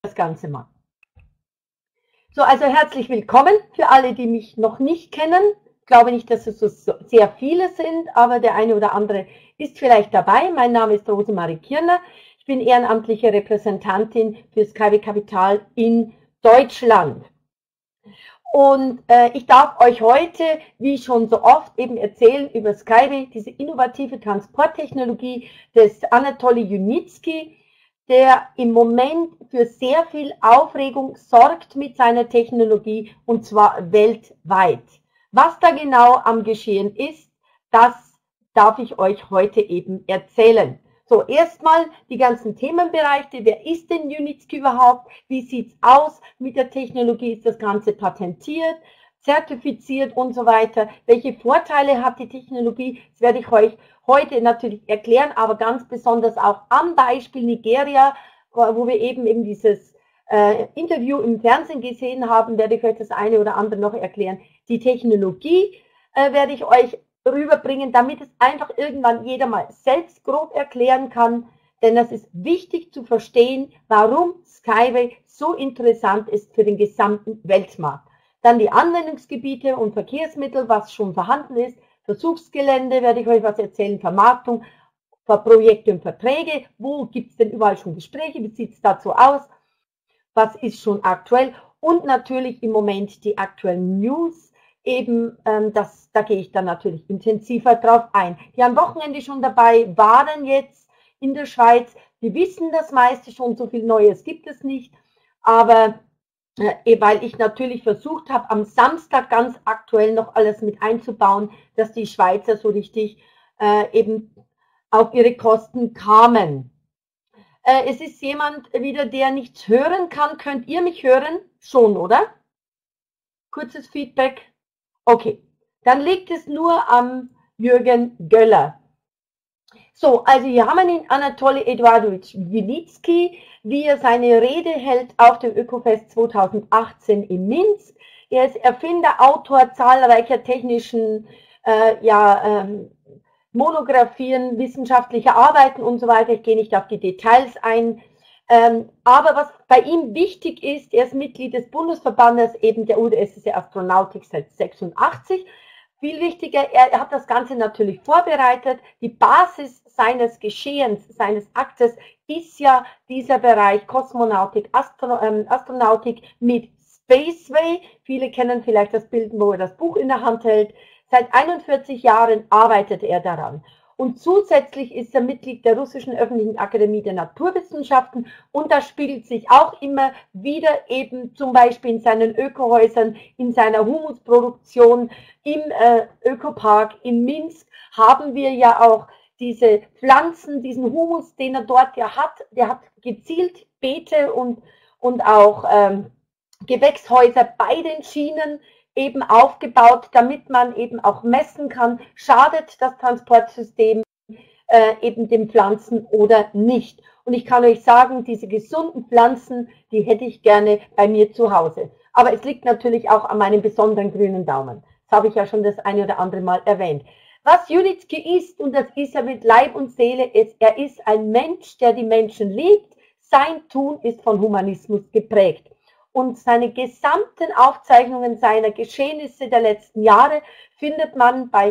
das Ganze mal. So, also herzlich willkommen für alle, die mich noch nicht kennen. Ich glaube nicht, dass es so sehr viele sind, aber der eine oder andere ist vielleicht dabei. Mein Name ist Rosemarie Kirner. Ich bin ehrenamtliche Repräsentantin für Skyway Capital in Deutschland. Und ich darf euch heute, wie schon so oft, eben erzählen über Skyway, diese innovative Transporttechnologie des Anatoly Junitski, der im Moment für sehr viel Aufregung sorgt mit seiner Technologie, und zwar weltweit. Was da genau am Geschehen ist, das darf ich euch heute eben erzählen. So, erstmal die ganzen Themenbereiche. Wer ist denn Junitski überhaupt? Wie sieht's aus mit der Technologie? Ist das Ganze patentiert, zertifiziert und so weiter? Welche Vorteile hat die Technologie? Das werde ich euch heute natürlich erklären, aber ganz besonders auch am Beispiel Nigeria, wo wir eben dieses Interview im Fernsehen gesehen haben, werde ich euch das eine oder andere noch erklären. Die Technologie werde ich euch rüberbringen, damit es einfach irgendwann jeder mal selbst grob erklären kann, denn das ist wichtig zu verstehen, warum Skyway so interessant ist für den gesamten Weltmarkt. Dann die Anwendungsgebiete und Verkehrsmittel, was schon vorhanden ist, Versuchsgelände, werde ich euch was erzählen, Vermarktung, Projekte und Verträge, wo gibt es denn überall schon Gespräche, wie sieht es dazu aus, was ist schon aktuell und natürlich im Moment die aktuellen News, eben, da gehe ich dann natürlich intensiver drauf ein. Die am Wochenende schon dabei waren jetzt in der Schweiz, die wissen das meiste schon, so viel Neues gibt es nicht, aber weil ich natürlich versucht habe, am Samstag ganz aktuell noch alles mit einzubauen, dass die Schweizer so richtig eben auf ihre Kosten kamen. Es ist jemand wieder, der nichts hören kann. Könnt ihr mich hören? Schon, oder? Kurzes Feedback. Okay, dann liegt es nur am Jürgen Göller. So, also hier haben wir den Anatoly Eduardowitsch Junitski, wie er seine Rede hält auf dem Ökofest 2018 in Minsk. Er ist Erfinder, Autor zahlreicher technischen Monographien, wissenschaftliche Arbeiten und so weiter. Ich gehe nicht auf die Details ein. Aber was bei ihm wichtig ist, er ist Mitglied des Bundesverbandes eben der UdSSR Astronautik seit 86. Viel wichtiger, er hat das Ganze natürlich vorbereitet. Die Basis seines Geschehens, seines Aktes ist ja dieser Bereich Kosmonautik, Astronautik mit Spaceway. Viele kennen vielleicht das Bild, wo er das Buch in der Hand hält. Seit 41 Jahren arbeitet er daran. Und zusätzlich ist er Mitglied der Russischen Öffentlichen Akademie der Naturwissenschaften und das spiegelt sich auch immer wieder eben zum Beispiel in seinen Ökohäusern, in seiner Humusproduktion, im Ökopark in Minsk haben wir ja auch diese Pflanzen, diesen Humus, den er dort ja hat. Der hat gezielt Beete und auch Gewächshäuser bei den Schienen eben aufgebaut, damit man eben auch messen kann, schadet das Transportsystem eben den Pflanzen oder nicht. Und ich kann euch sagen, diese gesunden Pflanzen, die hätte ich gerne bei mir zu Hause. Aber es liegt natürlich auch an meinem besonderen grünen Daumen. Das habe ich ja schon das eine oder andere Mal erwähnt. Was Junitski ist, und das ist er mit Leib und Seele, ist, er ist ein Mensch, der die Menschen liebt. Sein Tun ist von Humanismus geprägt. Und seine gesamten Aufzeichnungen seiner Geschehnisse der letzten Jahre findet man bei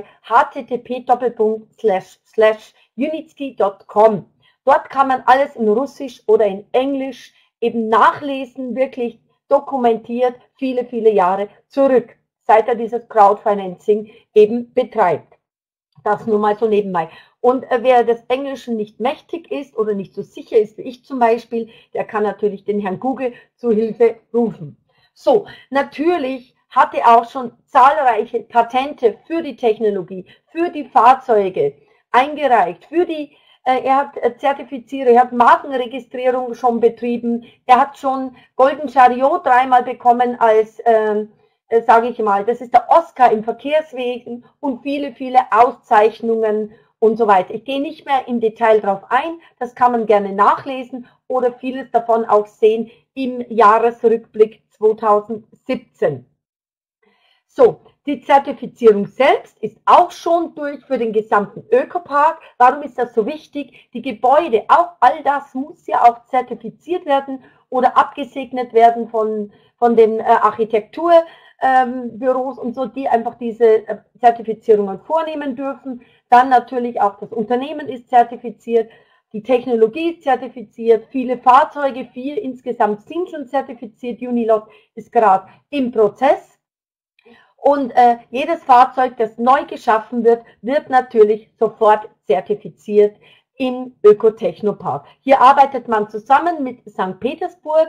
http://junitski.com. Dort kann man alles in Russisch oder in Englisch eben nachlesen, wirklich dokumentiert, viele, viele Jahre zurück, seit er dieses Crowdfinancing eben betreibt. Das nur mal so nebenbei. Und wer des Englischen nicht mächtig ist oder nicht so sicher ist wie ich zum Beispiel, der kann natürlich den Herrn Google zu Hilfe rufen. So, natürlich hat er auch schon zahlreiche Patente für die Technologie, für die Fahrzeuge eingereicht, für die, er hat Zertifizierung, er hat Markenregistrierung schon betrieben, er hat schon Golden Chariot 3-mal bekommen als sage ich mal, das ist der Oscar im Verkehrswesen und viele, viele Auszeichnungen und so weiter. Ich gehe nicht mehr im Detail drauf ein, das kann man gerne nachlesen oder vieles davon auch sehen im Jahresrückblick 2017. So, Die Zertifizierung selbst ist auch schon durch für den gesamten Ökopark. Warum ist das so wichtig? Die Gebäude, auch all das muss ja auch zertifiziert werden oder abgesegnet werden von den Architekturbüros und so, die einfach diese Zertifizierungen vornehmen dürfen. Dann natürlich auch das Unternehmen ist zertifiziert, die Technologie ist zertifiziert, viele Fahrzeuge, 4 insgesamt sind schon zertifiziert, Unilog ist gerade im Prozess. Und jedes Fahrzeug, das neu geschaffen wird, wird natürlich sofort zertifiziert im Ökotechnopark. Hier arbeitet man zusammen mit St. Petersburg,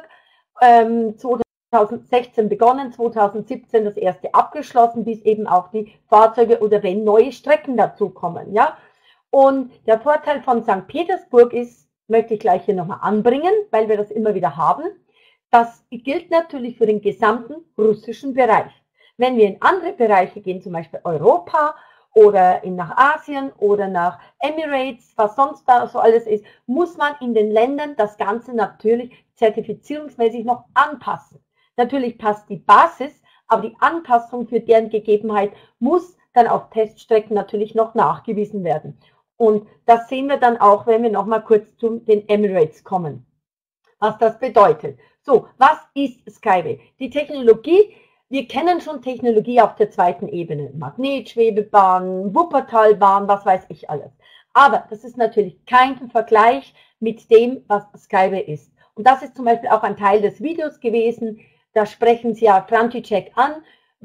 2016 begonnen, 2017 das erste abgeschlossen, bis eben auch die Fahrzeuge oder wenn neue Strecken dazukommen. Ja? Und der Vorteil von St. Petersburg ist, möchte ich gleich hier nochmal anbringen, weil wir das immer wieder haben, das gilt natürlich für den gesamten russischen Bereich. Wenn wir in andere Bereiche gehen, zum Beispiel Europa oder nach Asien oder nach Emirates, was sonst da so alles ist, muss man in den Ländern das Ganze natürlich zertifizierungsmäßig noch anpassen. Natürlich passt die Basis, aber die Anpassung für deren Gegebenheit muss dann auf Teststrecken natürlich noch nachgewiesen werden. Und das sehen wir dann auch, wenn wir nochmal kurz zu den Emirates kommen, was das bedeutet. So, was ist Skyway? Die Technologie, wir kennen schon Technologie auf der zweiten Ebene. Magnetschwebebahn, Wuppertalbahn, was weiß ich alles. Aber das ist natürlich kein Vergleich mit dem, was Skyway ist. Und das ist zum Beispiel auch ein Teil des Videos gewesen. Da sprechen Sie ja František an.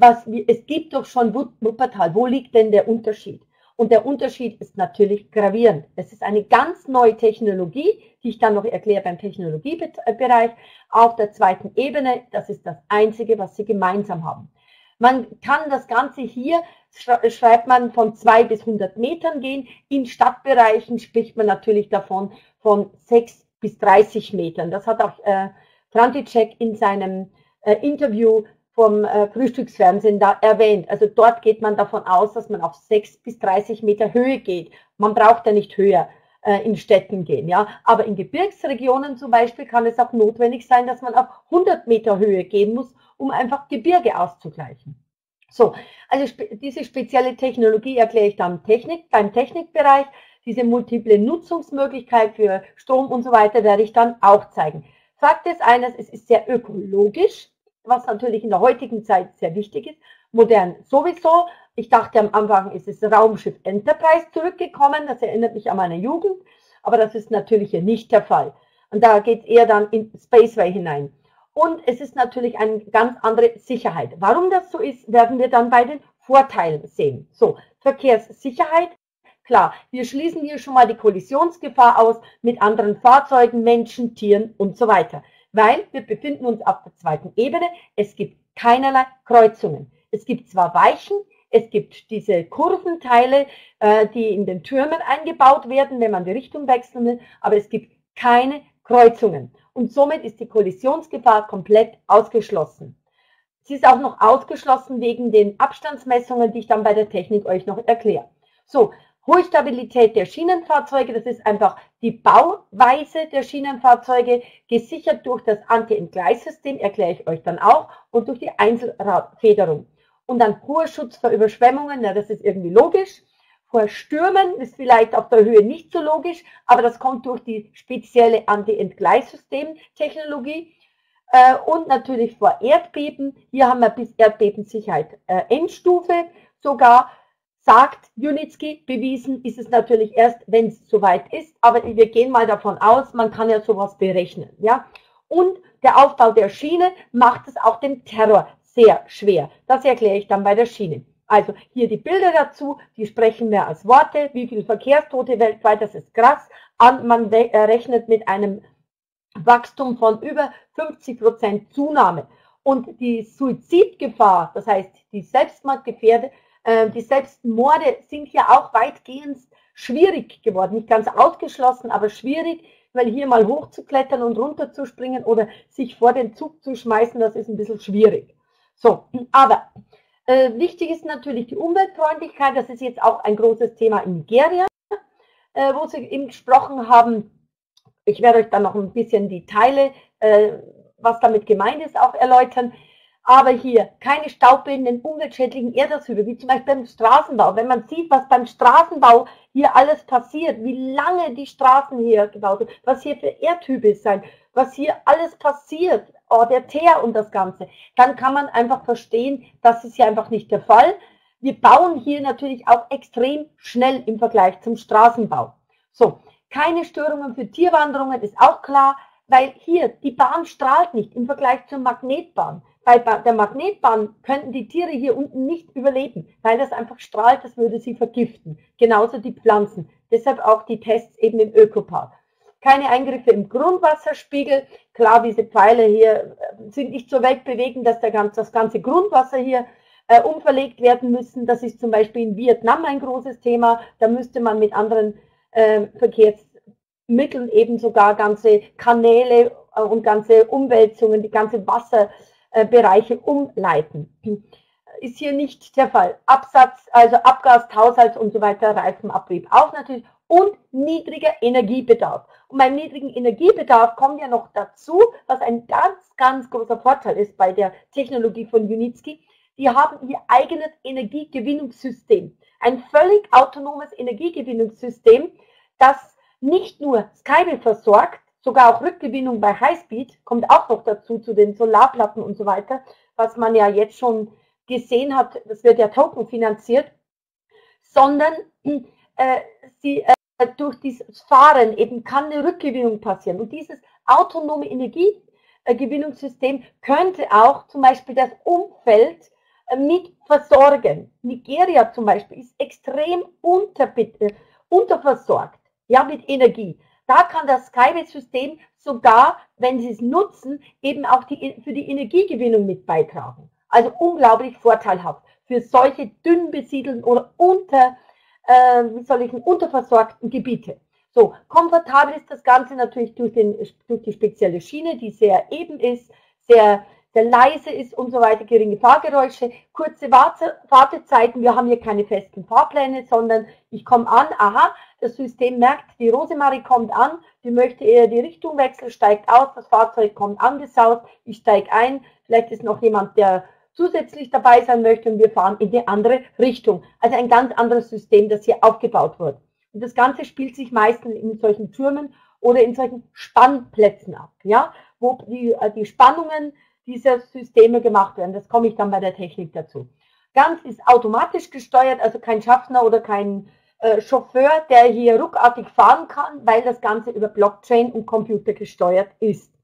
Es gibt doch schon Wuppertal. Wo liegt denn der Unterschied? Und der Unterschied ist natürlich gravierend. Es ist eine ganz neue Technologie, die ich dann noch erkläre beim Technologiebereich, auf der zweiten Ebene. Das ist das Einzige, was sie gemeinsam haben. Man kann das Ganze hier, schreibt man, von 2 bis 100 Metern gehen. In Stadtbereichen spricht man natürlich davon von 6 bis 30 Metern. Das hat auch František in seinem Interview vom Frühstücksfernsehen da erwähnt. Also dort geht man davon aus, dass man auf 6 bis 30 Meter Höhe geht. Man braucht ja nicht höher in Städten gehen, ja. Aber in Gebirgsregionen zum Beispiel kann es auch notwendig sein, dass man auf 100 Meter Höhe gehen muss, um einfach Gebirge auszugleichen. So, also diese spezielle Technologie erkläre ich dann beim Technikbereich. Diese multiple Nutzungsmöglichkeit für Strom und so weiter werde ich dann auch zeigen. Fakt ist eines, es ist sehr ökologisch, was natürlich in der heutigen Zeit sehr wichtig ist. Modern sowieso. Ich dachte am Anfang, ist es Raumschiff Enterprise zurückgekommen. Das erinnert mich an meine Jugend. Aber das ist natürlich hier nicht der Fall. Und da geht es eher dann in Spaceway hinein. Und es ist natürlich eine ganz andere Sicherheit. Warum das so ist, werden wir dann bei den Vorteilen sehen. So, Verkehrssicherheit. Klar, wir schließen hier schon mal die Kollisionsgefahr aus mit anderen Fahrzeugen, Menschen, Tieren und so weiter. Weil wir befinden uns auf der zweiten Ebene. Es gibt keinerlei Kreuzungen. Es gibt zwar Weichen, es gibt diese Kurventeile, die in den Türmen eingebaut werden, wenn man die Richtung wechseln will, aber es gibt keine Kreuzungen. Und somit ist die Kollisionsgefahr komplett ausgeschlossen. Sie ist auch noch ausgeschlossen wegen den Abstandsmessungen, die ich dann bei der Technik euch noch erkläre. So, hohe Stabilität der Schienenfahrzeuge, das ist einfach die Bauweise der Schienenfahrzeuge, gesichert durch das Anti-Entgleissystem, erkläre ich euch dann auch, und durch die Einzelradfederung. Und dann hoher Schutz vor Überschwemmungen, ja, das ist irgendwie logisch. Vor Stürmen ist vielleicht auf der Höhe nicht so logisch, aber das kommt durch die spezielle Anti-Entgleissystem-Technologie. Und natürlich vor Erdbeben, hier haben wir bis Erdbebensicherheit Endstufe sogar. Sagt Junitski, bewiesen ist es natürlich erst, wenn es soweit ist, aber wir gehen mal davon aus, man kann ja sowas berechnen. Ja? Und der Aufbau der Schiene macht es auch dem Terror sehr schwer. Das erkläre ich dann bei der Schiene. Also hier die Bilder dazu, die sprechen mehr als Worte, wie viele Verkehrstote weltweit, das ist krass. Man rechnet mit einem Wachstum von über 50% Zunahme. Und die Suizidgefahr, das heißt die Selbstmordgefährde, die Selbstmorde sind hier auch weitgehend schwierig geworden. Nicht ganz ausgeschlossen, aber schwierig, weil hier mal hochzuklettern und runterzuspringen oder sich vor den Zug zu schmeißen, das ist ein bisschen schwierig. So, aber wichtig ist natürlich die Umweltfreundlichkeit. Das ist jetzt auch ein großes Thema in Nigeria, wo Sie eben gesprochen haben. Ich werde euch dann noch ein bisschen die Teile, was damit gemeint ist, auch erläutern. Aber hier keine staubbildenden, umweltschädlichen Erdöpfe, wie zum Beispiel beim Straßenbau. Wenn man sieht, was beim Straßenbau hier alles passiert, wie lange die Straßen hier gebaut sind, was hier für Erdhügel sein, was hier alles passiert, oh, der Teer und das Ganze, dann kann man einfach verstehen, das ist hier einfach nicht der Fall. Wir bauen hier natürlich auch extrem schnell im Vergleich zum Straßenbau. So, keine Störungen für Tierwanderungen ist auch klar, weil hier die Bahn strahlt nicht im Vergleich zur Magnetbahn. Bei der Magnetbahn könnten die Tiere hier unten nicht überleben, weil das einfach strahlt, das würde sie vergiften. Genauso die Pflanzen. Deshalb auch die Tests eben im Ökopark. Keine Eingriffe im Grundwasserspiegel. Klar, diese Pfeile hier sind nicht so weltbewegend, dass das ganze Grundwasser hier umverlegt werden müssen. Das ist zum Beispiel in Vietnam ein großes Thema. Da müsste man mit anderen Verkehrsmitteln eben sogar ganze Kanäle und ganze Umwälzungen, die ganze Wasserbereiche umleiten. Ist hier nicht der Fall. Absatz, also Abgas, Haushalts und so weiter, Reifenabrieb auch natürlich und niedriger Energiebedarf. Und beim niedrigen Energiebedarf kommt ja noch dazu, was ein ganz, ganz großer Vorteil ist bei der Technologie von Unitsky. Die haben ihr eigenes Energiegewinnungssystem. Ein völlig autonomes Energiegewinnungssystem, das nicht nur Skyway versorgt, sogar auch Rückgewinnung bei Highspeed, kommt auch noch dazu, zu den Solarplatten und so weiter, was man ja jetzt schon gesehen hat, das wird ja Token finanziert, sondern durch dieses Fahren eben kann eine Rückgewinnung passieren. Und dieses autonome Energiegewinnungssystem könnte auch zum Beispiel das Umfeld mit versorgen. Nigeria zum Beispiel ist extrem unterversorgt, ja, mit Energie. Da kann das Skyway-System sogar, wenn Sie es nutzen, eben auch für die Energiegewinnung mit beitragen. Also unglaublich vorteilhaft für solche dünn besiedelten oder unterversorgten Gebiete. So, komfortabel ist das Ganze natürlich durch die spezielle Schiene, die sehr eben ist, sehr leise ist und so weiter, geringe Fahrgeräusche, kurze Wartezeiten. Wir haben hier keine festen Fahrpläne, sondern ich komme an, aha, das System merkt, die Rosemarie kommt an, die möchte eher die Richtung wechseln, steigt aus, das Fahrzeug kommt angesaust, ich steige ein, vielleicht ist noch jemand, der zusätzlich dabei sein möchte und wir fahren in die andere Richtung. Also ein ganz anderes System, das hier aufgebaut wird. Und das Ganze spielt sich meistens in solchen Türmen oder in solchen Spannplätzen ab, ja, wo die Spannungen dieser Systeme gemacht werden. Das komme ich dann bei der Technik dazu. Ganz ist automatisch gesteuert, also kein Schaffner oder kein Chauffeur, der hier ruckartig fahren kann, weil das Ganze über Blockchain und Computer gesteuert ist.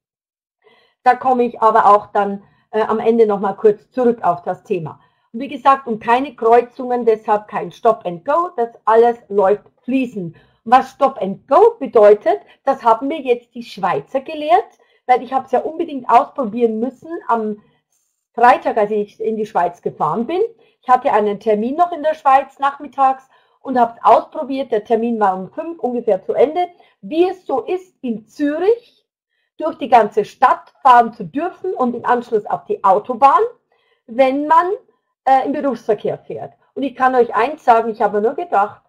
Da komme ich aber auch dann am Ende nochmal kurz zurück auf das Thema. Und wie gesagt, und keine Kreuzungen, deshalb kein Stop and Go, das alles läuft fließend. Und was Stop and Go bedeutet, das haben mir jetzt die Schweizer gelehrt, weil ich habe es ja unbedingt ausprobieren müssen am Freitag, als ich in die Schweiz gefahren bin. Ich hatte einen Termin noch in der Schweiz nachmittags und habe es ausprobiert. Der Termin war um 5 ungefähr zu Ende. Wie es so ist, in Zürich durch die ganze Stadt fahren zu dürfen und im Anschluss auf die Autobahn, wenn man im Berufsverkehr fährt. Und ich kann euch eins sagen, ich habe nur gedacht,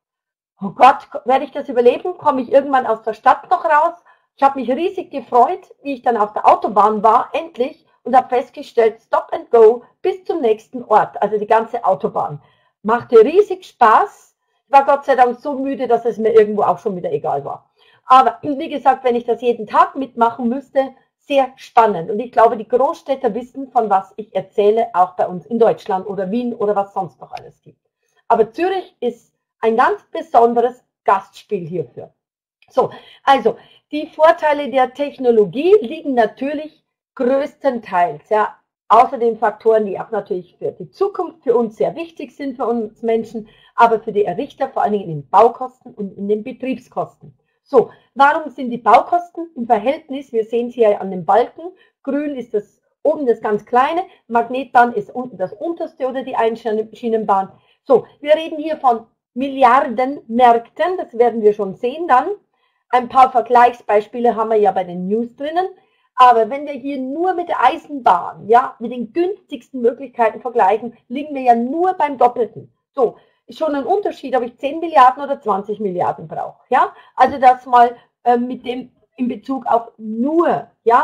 oh Gott, werde ich das überleben? Komme ich irgendwann aus der Stadt noch raus? Ich habe mich riesig gefreut, wie ich dann auf der Autobahn war, endlich, und habe festgestellt, Stop and Go bis zum nächsten Ort, also die ganze Autobahn. Machte riesig Spaß. Ich war Gott sei Dank so müde, dass es mir irgendwo auch schon wieder egal war. Aber wie gesagt, wenn ich das jeden Tag mitmachen müsste, sehr spannend. Und ich glaube, die Großstädter wissen, von was ich erzähle, auch bei uns in Deutschland oder Wien oder was sonst noch alles gibt. Aber Zürich ist ein ganz besonderes Gastspiel hierfür. So, also die Vorteile der Technologie liegen natürlich größtenteils, ja, außer den Faktoren, die auch natürlich für die Zukunft für uns sehr wichtig sind, für uns Menschen, aber für die Errichter vor allen Dingen in den Baukosten und in den Betriebskosten. So, warum sind die Baukosten im Verhältnis, wir sehen es hier an den Balken, grün ist das oben das ganz kleine, Magnetbahn ist unten das unterste oder die Einschienenbahn. So, wir reden hier von Milliardenmärkten, das werden wir schon sehen dann. Ein paar Vergleichsbeispiele haben wir ja bei den News drinnen. Aber wenn wir hier nur mit der Eisenbahn, ja, mit den günstigsten Möglichkeiten vergleichen, liegen wir ja nur beim Doppelten. So, ist schon ein Unterschied, ob ich 10 Milliarden oder 20 Milliarden brauche, ja. Also das mal mit dem in Bezug auf nur, ja.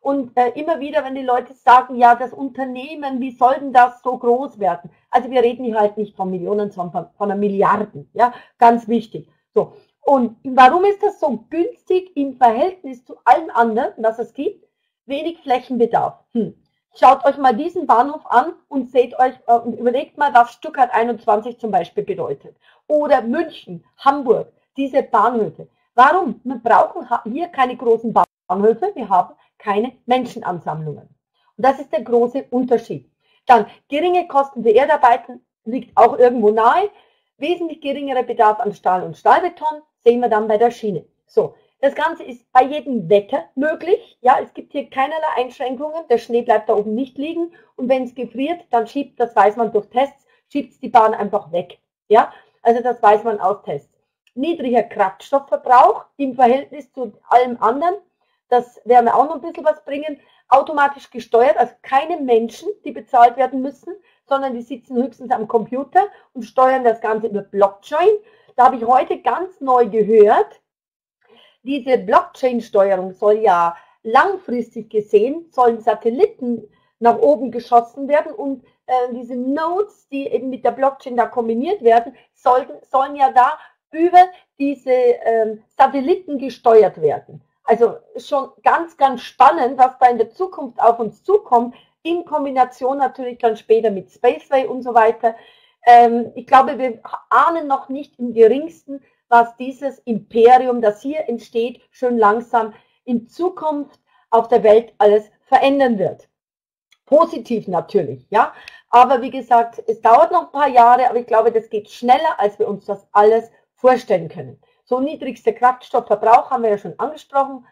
Und immer wieder, wenn die Leute sagen, ja, das Unternehmen, wie soll denn das so groß werden? Also wir reden hier halt nicht von Millionen, sondern von einer Milliarden, ja, ganz wichtig. So. Und warum ist das so günstig im Verhältnis zu allem anderen, was es gibt? Wenig Flächenbedarf. Schaut euch mal diesen Bahnhof an und seht euch und überlegt mal, was Stuttgart 21 zum Beispiel bedeutet. Oder München, Hamburg, diese Bahnhöfe. Warum? Wir brauchen hier keine großen Bahnhöfe, wir haben keine Menschenansammlungen. Und das ist der große Unterschied. Dann geringe Kosten für Erdarbeiten liegt auch irgendwo nahe. Wesentlich geringerer Bedarf an Stahl und Stahlbeton sehen wir dann bei der Schiene. So, das Ganze ist bei jedem Wetter möglich. Ja, es gibt hier keinerlei Einschränkungen. Der Schnee bleibt da oben nicht liegen. Und wenn es gefriert, dann schiebt, das weiß man durch Tests, schiebt es die Bahn einfach weg. Ja, also das weiß man aus Tests. Niedriger Kraftstoffverbrauch im Verhältnis zu allem anderen. Das werden wir auch noch ein bisschen was bringen. Automatisch gesteuert, also keine Menschen, die bezahlt werden müssen, sondern die sitzen höchstens am Computer und steuern das Ganze über Blockchain. Da habe ich heute ganz neu gehört, diese Blockchain-Steuerung soll ja langfristig gesehen, sollen Satelliten nach oben geschossen werden und diese Nodes, die eben mit der Blockchain da kombiniert werden, sollen ja da über diese Satelliten gesteuert werden. Also schon ganz, ganz spannend, was da in der Zukunft auf uns zukommt, in Kombination natürlich dann später mit Spaceway und so weiter. Ich glaube, wir ahnen noch nicht im geringsten, was dieses Imperium, das hier entsteht, schön langsam in Zukunft auf der Welt alles verändern wird. Positiv natürlich, ja. Aber wie gesagt, es dauert noch ein paar Jahre, aber ich glaube, das geht schneller, als wir uns das alles vorstellen können. So niedrigster Kraftstoffverbrauch haben wir ja schon angesprochen,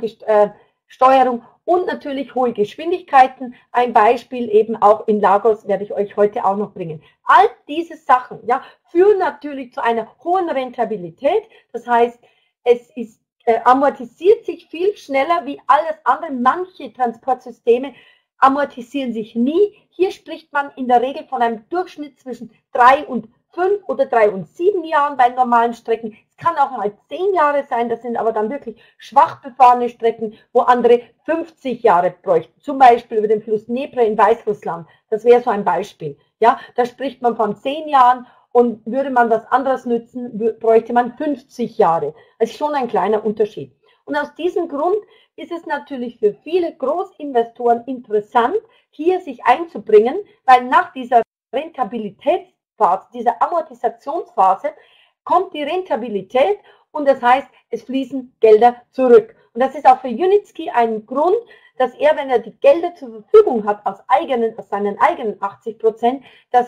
Steuerung und natürlich hohe Geschwindigkeiten. Ein Beispiel eben auch in Lagos werde ich euch heute auch noch bringen. All diese Sachen, ja, führen natürlich zu einer hohen Rentabilität. Das heißt, es ist, amortisiert sich viel schneller wie alles andere. Manche Transportsysteme amortisieren sich nie. Hier spricht man in der Regel von einem Durchschnitt zwischen 3 und 5 oder 3 und 7 Jahren bei normalen Strecken. Es kann auch mal 10 Jahre sein, das sind aber dann wirklich schwach befahrene Strecken, wo andere 50 Jahre bräuchten. Zum Beispiel über den Fluss Dnepr in Weißrussland. Das wäre so ein Beispiel. Ja, da spricht man von 10 Jahren und würde man was anderes nützen, bräuchte man 50 Jahre. Also schon ein kleiner Unterschied. Und aus diesem Grund ist es natürlich für viele Großinvestoren interessant, hier sich einzubringen, weil nach dieser Rentabilitätsphase, dieser Amortisationsphase, kommt die Rentabilität und das heißt, es fließen Gelder zurück. Und das ist auch für Unitsky ein Grund, dass er, wenn er die Gelder zur Verfügung hat, aus seinen eigenen 80%,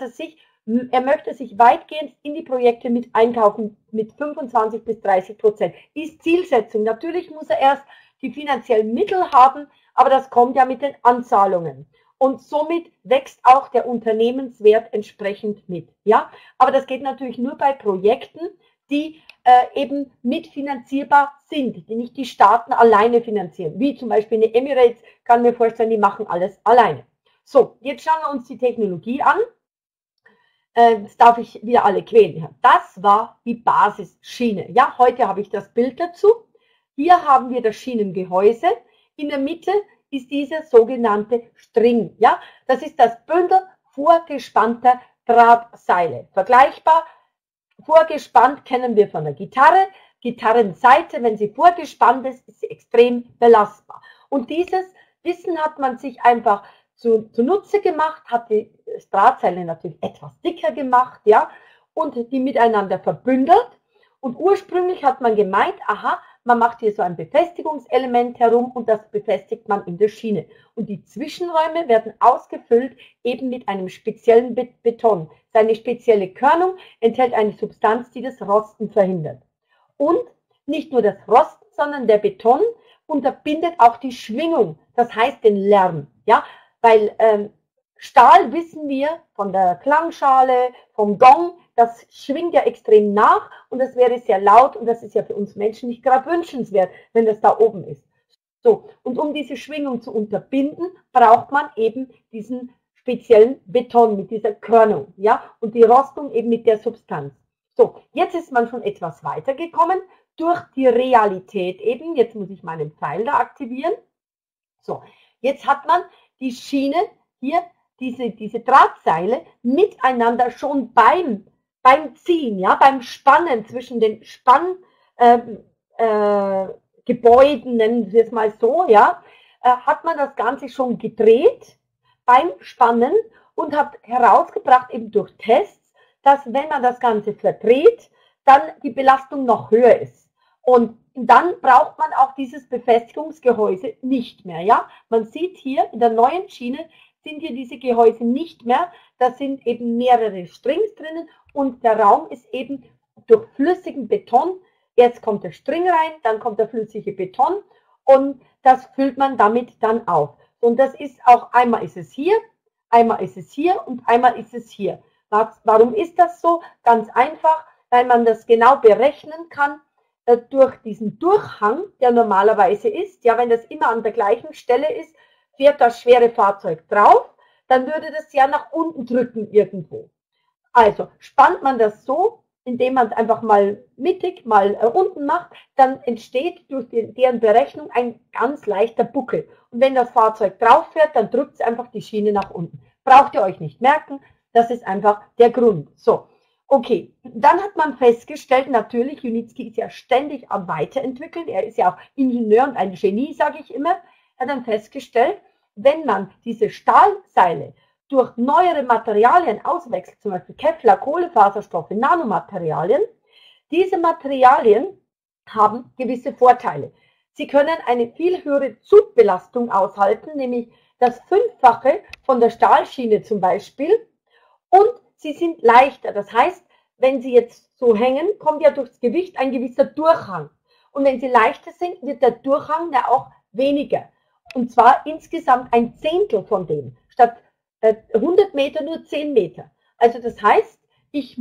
er möchte sich weitgehend in die Projekte mit einkaufen mit 25 bis 30%. Ist Zielsetzung. Natürlich muss er erst die finanziellen Mittel haben, aber das kommt ja mit den Anzahlungen. Und somit wächst auch der Unternehmenswert entsprechend mit. Ja? Aber das geht natürlich nur bei Projekten, die eben mitfinanzierbar sind, die nicht die Staaten alleine finanzieren. Wie zum Beispiel eine Emirates, kann mir vorstellen, die machen alles alleine. So, jetzt schauen wir uns die Technologie an. Das darf ich wieder alle quälen. Das war die Basisschiene. Ja, heute habe ich das Bild dazu. Hier haben wir das Schienengehäuse. In der Mitte ist dieser sogenannte String. Ja, das ist das Bündel vorgespannter Drahtseile. Vergleichbar, vorgespannt kennen wir von der Gitarre. Gitarrenseite, wenn sie vorgespannt ist, ist sie extrem belastbar. Und dieses Wissen hat man sich einfach zunutze gemacht, hat die Drahtseile natürlich etwas dicker gemacht, ja, und die miteinander verbündelt. Und ursprünglich hat man gemeint, aha, man macht hier so ein Befestigungselement herum und das befestigt man in der Schiene. Und die Zwischenräume werden ausgefüllt eben mit einem speziellen Beton. Seine spezielle Körnung enthält eine Substanz, die das Rosten verhindert. Und nicht nur das Rosten, sondern der Beton unterbindet auch die Schwingung, das heißt den Lärm, ja. Weil Stahl, wissen wir, von der Klangschale, vom Gong, das schwingt ja extrem nach und das wäre sehr laut und das ist ja für uns Menschen nicht gerade wünschenswert, wenn das da oben ist. So, und um diese Schwingung zu unterbinden, braucht man eben diesen speziellen Beton mit dieser Körnung, ja, und die Rostung eben mit der Substanz. So, jetzt ist man schon etwas weitergekommen durch die Realität eben. Jetzt muss ich meinen Pfeil da aktivieren. So, jetzt hat man die Schiene hier, diese Drahtseile miteinander schon beim Ziehen, ja, beim Spannen zwischen den Gebäuden, nennen wir es mal so, ja, hat man das Ganze schon gedreht beim Spannen und hat herausgebracht, eben durch Tests, dass wenn man das Ganze verdreht, dann die Belastung noch höher ist. Und dann braucht man auch dieses Befestigungsgehäuse nicht mehr. Ja? Man sieht hier in der neuen Schiene sind hier diese Gehäuse nicht mehr. Da sind eben mehrere Strings drinnen und der Raum ist eben durch flüssigen Beton. Erst kommt der String rein, dann kommt der flüssige Beton und das füllt man damit dann auf. Und das ist auch, einmal ist es hier, einmal ist es hier und einmal ist es hier. Warum ist das so? Ganz einfach, weil man das genau berechnen kann durch diesen Durchhang, der normalerweise ist. Ja, wenn das immer an der gleichen Stelle ist, fährt das schwere Fahrzeug drauf, dann würde das ja nach unten drücken irgendwo. Also spannt man das so, indem man es einfach mal mittig, mal unten macht, dann entsteht durch deren Berechnung ein ganz leichter Buckel. Und wenn das Fahrzeug drauf fährt, dann drückt es einfach die Schiene nach unten. Braucht ihr euch nicht merken, das ist einfach der Grund. So, okay, dann hat man festgestellt, natürlich, Junitski ist ja ständig am Weiterentwickeln, er ist ja auch Ingenieur und ein Genie, sage ich immer. Er hat dann festgestellt, wenn man diese Stahlseile durch neuere Materialien auswechselt, zum Beispiel Kevlar, Kohlefaserstoffe, Nanomaterialien, diese Materialien haben gewisse Vorteile. Sie können eine viel höhere Zugbelastung aushalten, nämlich das Fünffache von der Stahlschiene zum Beispiel, und sie sind leichter. Das heißt, wenn sie jetzt so hängen, kommt ja durchs Gewicht ein gewisser Durchhang. Und wenn sie leichter sind, wird der Durchhang ja auch weniger. Und zwar insgesamt ein Zehntel von dem. Statt 100 Meter nur 10 Meter. Also das heißt, ich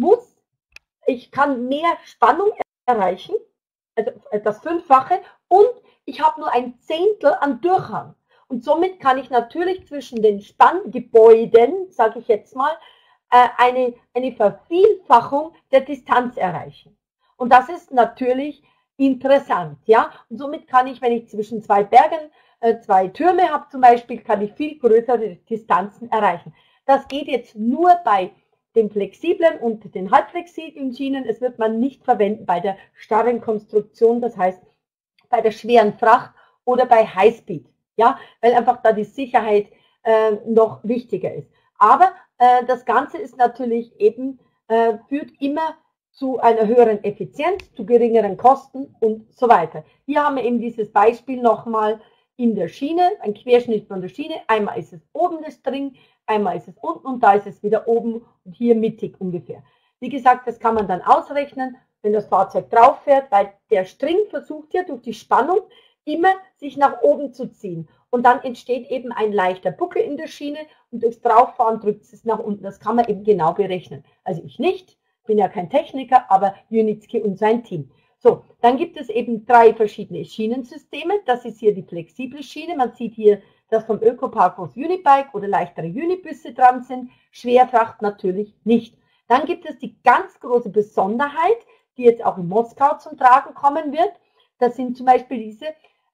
kann mehr Spannung erreichen, also das Fünffache, und ich habe nur ein Zehntel an Durchhang. Und somit kann ich natürlich zwischen den Spanngebäuden, sage ich jetzt mal, eine Vervielfachung der Distanz erreichen. Und das ist natürlich interessant. Ja? Und somit kann ich, wenn ich zwischen zwei Bergen zwei Türme habe zum Beispiel, kann ich viel größere Distanzen erreichen. Das geht jetzt nur bei den flexiblen und den halbflexiblen Schienen. Es wird man nicht verwenden bei der starren Konstruktion, das heißt bei der schweren Fracht oder bei Highspeed, ja, weil einfach da die Sicherheit noch wichtiger ist. Aber das Ganze ist natürlich eben, führt immer zu einer höheren Effizienz, zu geringeren Kosten und so weiter. Hier haben wir eben dieses Beispiel nochmal in der Schiene, ein Querschnitt von der Schiene. Einmal ist es oben das String, einmal ist es unten und da ist es wieder oben und hier mittig ungefähr. Wie gesagt, das kann man dann ausrechnen, wenn das Fahrzeug drauf fährt, weil der String versucht ja durch die Spannung immer sich nach oben zu ziehen. Und dann entsteht eben ein leichter Buckel in der Schiene und durchs Drauffahren drückt es nach unten. Das kann man eben genau berechnen. Also ich nicht, bin ja kein Techniker, aber Junitski und sein Team. So, dann gibt es eben 3 verschiedene Schienensysteme. Das ist hier die flexible Schiene. Man sieht hier, dass vom Ökopark aus Unibike oder leichtere Unibusse dran sind. Schwerfracht natürlich nicht. Dann gibt es die ganz große Besonderheit, die jetzt auch in Moskau zum Tragen kommen wird. Das sind zum Beispiel diese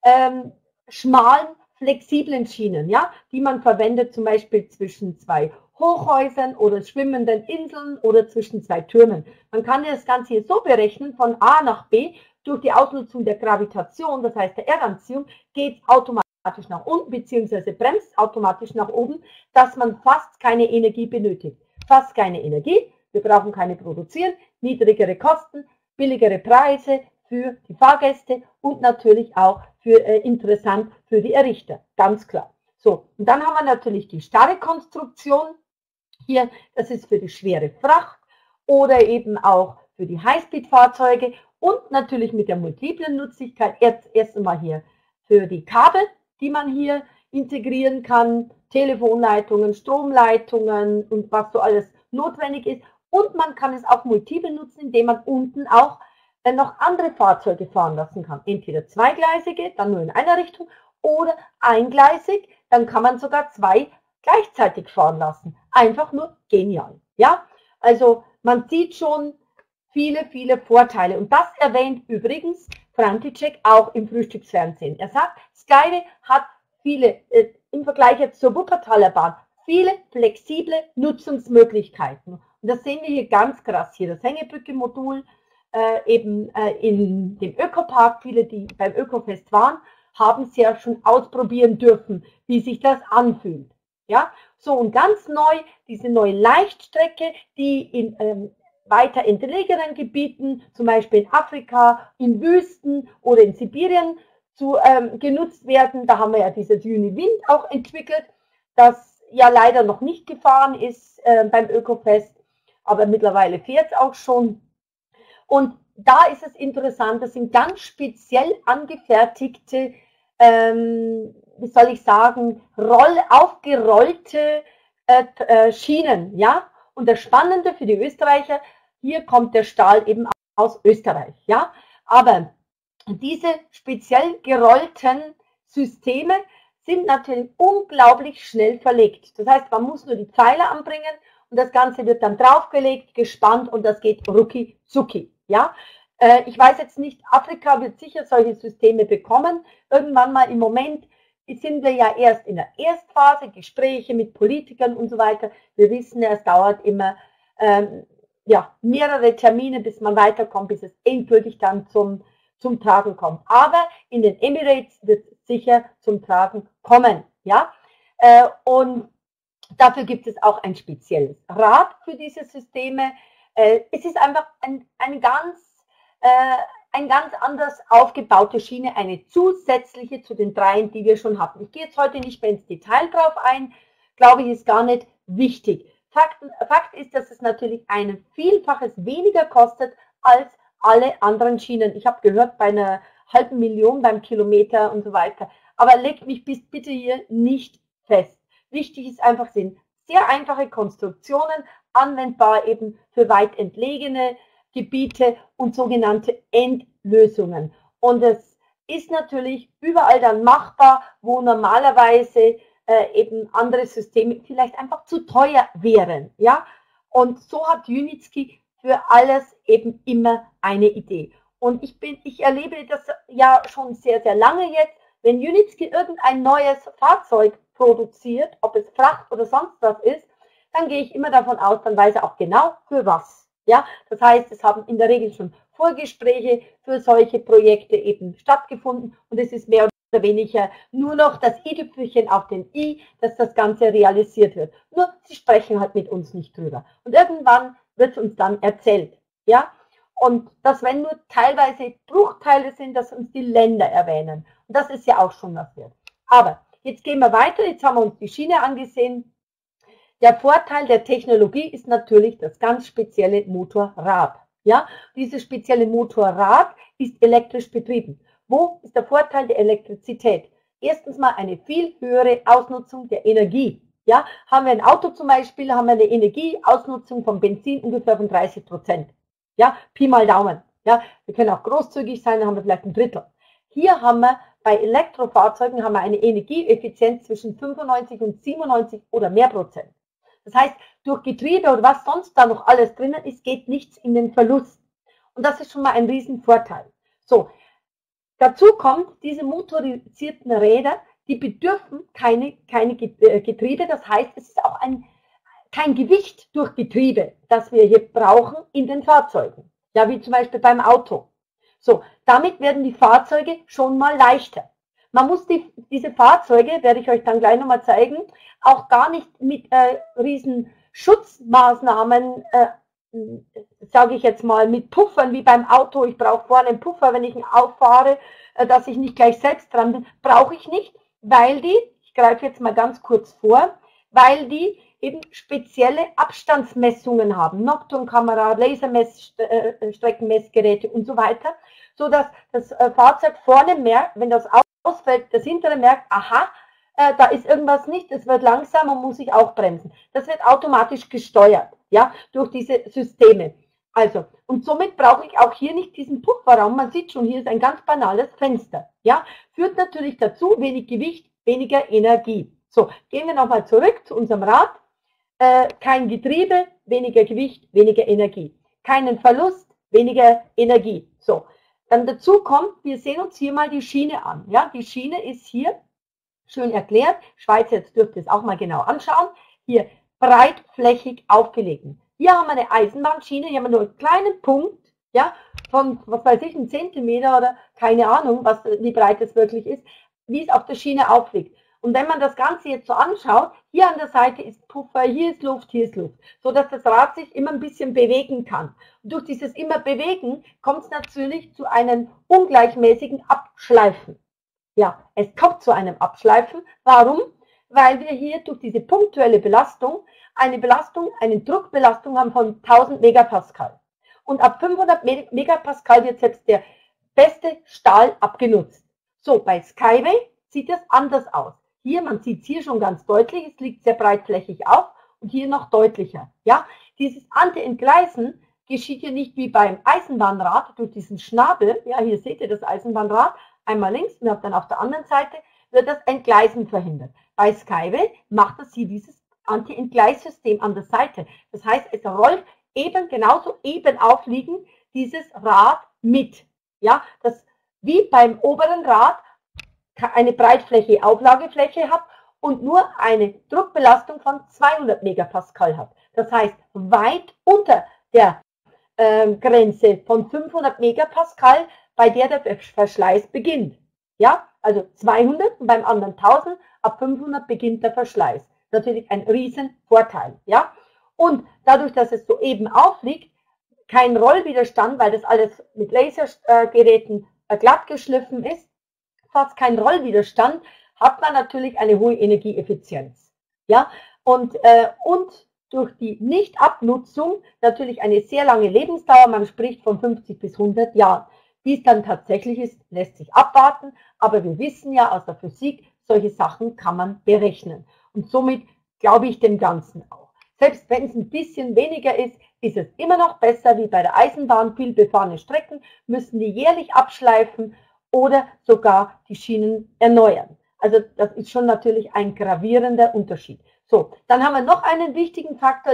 schmalen, flexiblen Schienen, ja, die man verwendet zum Beispiel zwischen 2 Hochhäusern oder schwimmenden Inseln oder zwischen 2 Türmen. Man kann das Ganze hier so berechnen, von A nach B, durch die Ausnutzung der Gravitation, das heißt der Erdanziehung, geht es automatisch nach unten, beziehungsweise bremst automatisch nach oben, dass man fast keine Energie benötigt. Fast keine Energie, wir brauchen keine produzieren, niedrigere Kosten, billigere Preise für die Fahrgäste und natürlich auch interessant für die Errichter, ganz klar. So, und dann haben wir natürlich die starre Konstruktion. Hier, das ist für die schwere Fracht oder eben auch für die Highspeed-Fahrzeuge und natürlich mit der multiplen Nutzlichkeit erst einmal hier für die Kabel, die man hier integrieren kann, Telefonleitungen, Stromleitungen und was so alles notwendig ist. Und man kann es auch multiple nutzen, indem man unten auch noch andere Fahrzeuge fahren lassen kann. Entweder zweigleisige, dann nur in einer Richtung, oder eingleisig, dann kann man sogar 2 gleichzeitig fahren lassen. Einfach nur genial. Ja, also man sieht schon viele, viele Vorteile. Und das erwähnt übrigens František auch im Frühstücksfernsehen. Er sagt, Skype hat viele, im Vergleich jetzt zur Wuppertaler Bahn, viele flexible Nutzungsmöglichkeiten. Und das sehen wir hier ganz krass hier. Das Hängebrücke-Modul in dem Ökopark, viele, die beim Ökofest waren, haben es ja schon ausprobieren dürfen, wie sich das anfühlt. Ja, so und ganz neu, diese neue Leichtstrecke, die in weiter entlegenen Gebieten, zum Beispiel in Afrika, in Wüsten oder in Sibirien genutzt werden. Da haben wir ja dieses Uniwind auch entwickelt, das ja leider noch nicht gefahren ist beim Ökofest, aber mittlerweile fährt es auch schon. Und da ist es interessant, das sind ganz speziell angefertigte, wie soll ich sagen, aufgerollte Schienen, ja. Und das Spannende für die Österreicher, hier kommt der Stahl eben aus Österreich, ja. Aber diese speziell gerollten Systeme sind natürlich unglaublich schnell verlegt. Das heißt, man muss nur die Pfeiler anbringen und das Ganze wird dann draufgelegt, gespannt und das geht rucki zucki. Ja? Ich weiß jetzt nicht, Afrika wird sicher solche Systeme bekommen. Irgendwann mal im Moment sind wir ja erst in der Erstphase, Gespräche mit Politikern und so weiter. Wir wissen ja, es dauert immer mehrere Termine, bis man weiterkommt, bis es endgültig dann zum Tragen kommt. Aber in den Emirates wird es sicher zum Tragen kommen. Ja? Und dafür gibt es auch ein spezielles Rad für diese Systeme. Es ist einfach eine ganz anders aufgebaute Schiene, eine zusätzliche zu den dreien, die wir schon hatten. Ich gehe jetzt heute nicht mehr ins Detail drauf ein, glaube ich, ist gar nicht wichtig. Fakt ist, dass es natürlich ein Vielfaches weniger kostet als alle anderen Schienen. Ich habe gehört, bei einer halben Million beim Kilometer und so weiter. Aber legt mich bitte hier nicht fest. Wichtig ist einfach, sind sehr einfache Konstruktionen, anwendbar eben für weit entlegene Gebiete und sogenannte Endlösungen. Und es ist natürlich überall dann machbar, wo normalerweise eben andere Systeme vielleicht einfach zu teuer wären. Ja? Und so hat Unitzki für alles eben immer eine Idee. Und ich erlebe das ja schon sehr, sehr lange jetzt, wenn Unitzki irgendein neues Fahrzeug produziert, ob es Fracht oder sonst was ist, dann gehe ich immer davon aus, dann weiß er auch genau für was. Ja, das heißt, es haben in der Regel schon Vorgespräche für solche Projekte eben stattgefunden und es ist mehr oder weniger nur noch das i-Tüpfelchen auf den i, dass das Ganze realisiert wird. Nur, sie sprechen halt mit uns nicht drüber. Und irgendwann wird es uns dann erzählt. Ja, und dass wenn nur teilweise Bruchteile sind, dass uns die Länder erwähnen. Und das ist ja auch schon was wert. Aber jetzt gehen wir weiter, jetzt haben wir uns die Schiene angesehen. Der Vorteil der Technologie ist natürlich das ganz spezielle Motorrad. Ja, dieses spezielle Motorrad ist elektrisch betrieben. Wo ist der Vorteil der Elektrizität? Erstens mal eine viel höhere Ausnutzung der Energie. Ja, haben wir ein Auto zum Beispiel, haben wir eine Energieausnutzung von Benzin ungefähr von 30%. Ja, Pi mal Daumen. Ja, wir können auch großzügig sein, dann haben wir vielleicht ein Drittel. Hier haben wir bei Elektrofahrzeugen haben wir eine Energieeffizienz zwischen 95 und 97 oder mehr Prozent. Das heißt, durch Getriebe oder was sonst da noch alles drinnen ist, geht nichts in den Verlust. Und das ist schon mal ein Riesenvorteil. So, dazu kommt, diese motorisierten Räder, die bedürfen keine Getriebe. Das heißt, es ist auch kein Gewicht durch Getriebe, das wir hier brauchen in den Fahrzeugen. Ja, wie zum Beispiel beim Auto. So, damit werden die Fahrzeuge schon mal leichter. Man muss diese Fahrzeuge, werde ich euch dann gleich nochmal zeigen, auch gar nicht mit riesen Schutzmaßnahmen, sage ich jetzt mal, mit Puffern wie beim Auto. Ich brauche vorne einen Puffer, wenn ich ihn auffahre, dass ich nicht gleich selbst dran bin. Brauche ich nicht, weil ich greife jetzt mal ganz kurz vor, weil die eben spezielle Abstandsmessungen haben, Nocturne-Kamera, Laserstreckenmessgeräte und so weiter, so dass das Fahrzeug vorne merkt, wenn das ausfällt, das hintere merkt, aha, da ist irgendwas nicht, es wird langsam und muss ich auch bremsen. Das wird automatisch gesteuert, ja, durch diese Systeme. Also, und somit brauche ich auch hier nicht diesen Pufferraum. Man sieht schon, hier ist ein ganz banales Fenster, ja, führt natürlich dazu, wenig Gewicht, weniger Energie. So, gehen wir nochmal zurück zu unserem Rad. Kein Getriebe, weniger Gewicht, weniger Energie. Keinen Verlust, weniger Energie. So, dann dazu kommt, wir sehen uns hier mal die Schiene an. Ja, die Schiene ist hier schön erklärt. Schweizer, jetzt dürft ihr es auch mal genau anschauen. Hier breitflächig aufgelegt. Hier haben wir eine Eisenbahnschiene, hier haben wir nur einen kleinen Punkt, ja, von, was weiß ich, 1 Zentimeter oder keine Ahnung, wie breit es wirklich ist, wie es auf der Schiene aufliegt. Und wenn man das Ganze jetzt so anschaut, hier an der Seite ist Puffer, hier ist Luft, so dass das Rad sich immer ein bisschen bewegen kann. Und durch dieses immer Bewegen kommt es natürlich zu einem ungleichmäßigen Abschleifen. Ja, es kommt zu einem Abschleifen. Warum? Weil wir hier durch diese punktuelle Belastung eine Druckbelastung haben von 1000 Megapascal. Und ab 500 Megapascal wird selbst der beste Stahl abgenutzt. So, bei Skyway sieht es anders aus. Hier, man sieht es hier schon ganz deutlich, es liegt sehr breitflächig auf und hier noch deutlicher. Ja, dieses Anti-Entgleisen geschieht hier nicht wie beim Eisenbahnrad durch diesen Schnabel. Ja, hier seht ihr das Eisenbahnrad, einmal links und dann auf der anderen Seite wird das Entgleisen verhindert. Bei Skyway macht es hier dieses Anti-Entgleissystem an der Seite. Das heißt, es rollt eben genauso eben aufliegend dieses Rad mit. Ja, das wie beim oberen Rad eine Breitfläche, Auflagefläche hat und nur eine Druckbelastung von 200 Megapascal hat. Das heißt, weit unter der Grenze von 500 Megapascal, bei der der Verschleiß beginnt. Ja, also 200 und beim anderen 1000, ab 500 beginnt der Verschleiß. Natürlich ein Riesenvorteil. Ja, und dadurch, dass es so eben aufliegt, kein Rollwiderstand, weil das alles mit Lasergeräten glatt geschliffen ist, fast kein Rollwiderstand, hat man natürlich eine hohe Energieeffizienz. Ja, und durch die Nichtabnutzung natürlich eine sehr lange Lebensdauer, man spricht von 50 bis 100 Jahren. Wie es dann tatsächlich ist, lässt sich abwarten, aber wir wissen ja aus der Physik, solche Sachen kann man berechnen. Und somit glaube ich dem Ganzen auch. Selbst wenn es ein bisschen weniger ist, ist es immer noch besser wie bei der Eisenbahn. Viel befahrene Strecken müssen die jährlich abschleifen oder sogar die Schienen erneuern. Also das ist schon natürlich ein gravierender Unterschied. So, dann haben wir noch einen wichtigen Faktor,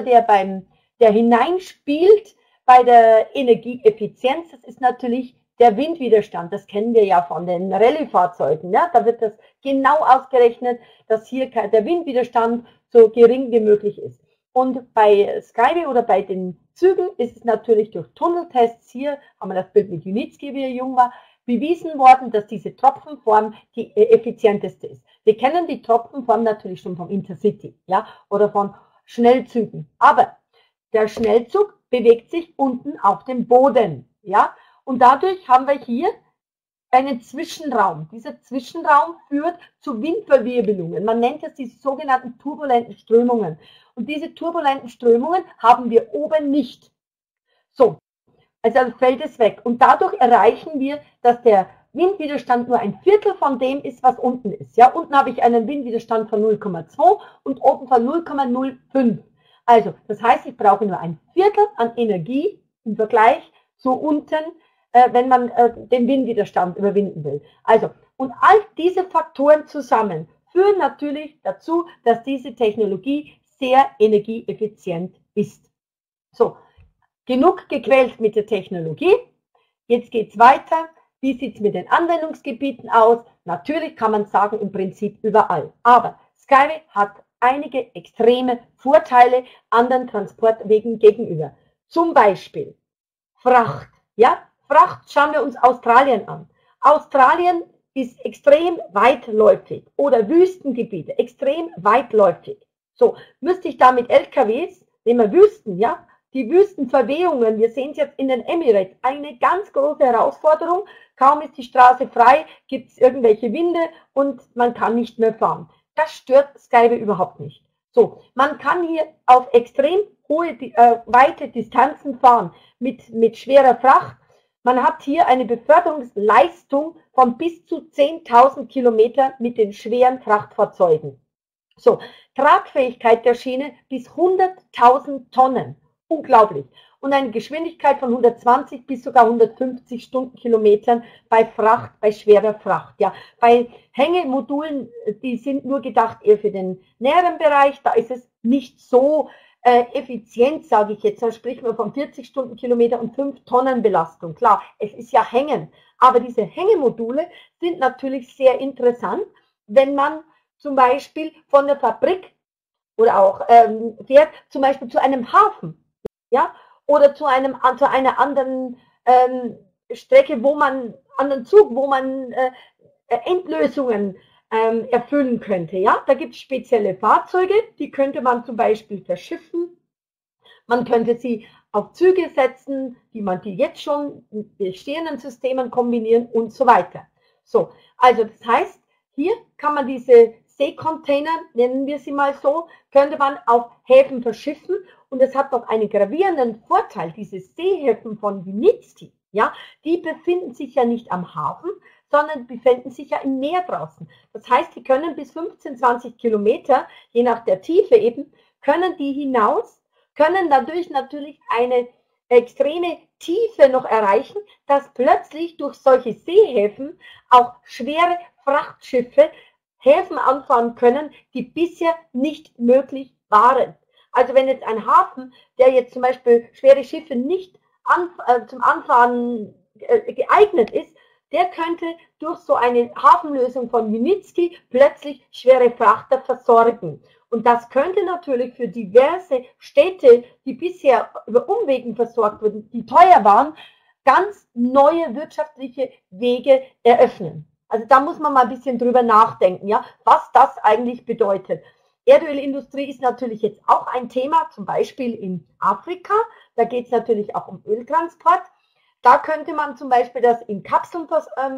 der hineinspielt bei der Energieeffizienz. Das ist natürlich der Windwiderstand. Das kennen wir ja von den Rallye-Fahrzeugen. Ja? Da wird das genau ausgerechnet, dass hier der Windwiderstand so gering wie möglich ist. Und bei Skyway oder bei den Zügen ist es natürlich durch Tunneltests, hier haben wir das Bild mit Junitski, wie er jung war, bewiesen worden, dass diese Tropfenform die effizienteste ist. Wir kennen die Tropfenform natürlich schon vom Intercity, ja, oder von Schnellzügen. Aber der Schnellzug bewegt sich unten auf dem Boden, ja, und dadurch haben wir hier einen Zwischenraum. Dieser Zwischenraum führt zu Windverwirbelungen. Man nennt es die sogenannten turbulenten Strömungen. Und diese turbulenten Strömungen haben wir oben nicht. So, also fällt es weg. Und dadurch erreichen wir, dass der Windwiderstand nur ein Viertel von dem ist, was unten ist. Ja, unten habe ich einen Windwiderstand von 0,2 und oben von 0,05. Also, das heißt, ich brauche nur ein Viertel an Energie im Vergleich zu unten, wenn man den Windwiderstand überwinden will. Also, und all diese Faktoren zusammen führen natürlich dazu, dass diese Technologie sehr energieeffizient ist. So, genug gequält mit der Technologie. Jetzt geht es weiter. Wie sieht es mit den Anwendungsgebieten aus? Natürlich kann man sagen, im Prinzip überall. Aber Skyway hat einige extreme Vorteile anderen Transportwegen gegenüber. Zum Beispiel Fracht. Ja, Fracht, schauen wir uns Australien an. Australien ist extrem weitläufig oder Wüstengebiete, extrem weitläufig. So, müsste ich da mit LKWs, nehmen wir Wüsten, ja, die Wüstenverwehungen, wir sehen es jetzt in den Emirates, eine ganz große Herausforderung. Kaum ist die Straße frei, gibt es irgendwelche Winde und man kann nicht mehr fahren. Das stört Skyway überhaupt nicht. So, man kann hier auf extrem hohe, weite Distanzen fahren mit schwerer Fracht. Man hat hier eine Beförderungsleistung von bis zu 10.000 Kilometer mit den schweren Frachtfahrzeugen. So, Tragfähigkeit der Schiene bis 100.000 Tonnen. Unglaublich. Und eine Geschwindigkeit von 120 bis sogar 150 Stundenkilometern bei Fracht, bei schwerer Fracht. Ja, bei Hängemodulen, die sind nur gedacht eher für den näheren Bereich, da ist es nicht so effizient, sage ich jetzt. Da spricht man von 40 Stundenkilometer und 5 Tonnen Belastung. Klar, es ist ja Hängen. Aber diese Hängemodule sind natürlich sehr interessant, wenn man zum Beispiel von der Fabrik oder auch fährt zum Beispiel zu einem Hafen, ja, oder zu einer anderen Strecke, anderen Zug, wo man Endlösungen erfüllen könnte, ja. Da gibt es spezielle Fahrzeuge, die könnte man zum Beispiel verschiffen. Man könnte sie auf Züge setzen, die jetzt schon mit bestehenden Systemen kombinieren und so weiter. So, also das heißt, hier kann man diese Seekontainer, nennen wir sie mal so, könnte man auf Häfen verschiffen und es hat noch einen gravierenden Vorteil, diese Seehäfen von Winitsky, ja, die befinden sich ja nicht am Hafen, sondern befinden sich ja im Meer draußen. Das heißt, die können bis 15, 20 Kilometer, je nach der Tiefe eben, können die hinaus, können dadurch natürlich eine extreme Tiefe noch erreichen, dass plötzlich durch solche Seehäfen auch schwere Frachtschiffe Häfen anfahren können, die bisher nicht möglich waren. Also wenn jetzt ein Hafen, der jetzt zum Beispiel schwere Schiffe nicht zum Anfahren geeignet ist, der könnte durch so eine Hafenlösung von Winitsky plötzlich schwere Frachter versorgen. Und das könnte natürlich für diverse Städte, die bisher über Umwegen versorgt wurden, die teuer waren, ganz neue wirtschaftliche Wege eröffnen. Also da muss man mal ein bisschen drüber nachdenken, ja, was das eigentlich bedeutet. Erdölindustrie ist natürlich jetzt auch ein Thema, zum Beispiel in Afrika. Da geht es natürlich auch um Öltransport. Da könnte man zum Beispiel das in Kapseln,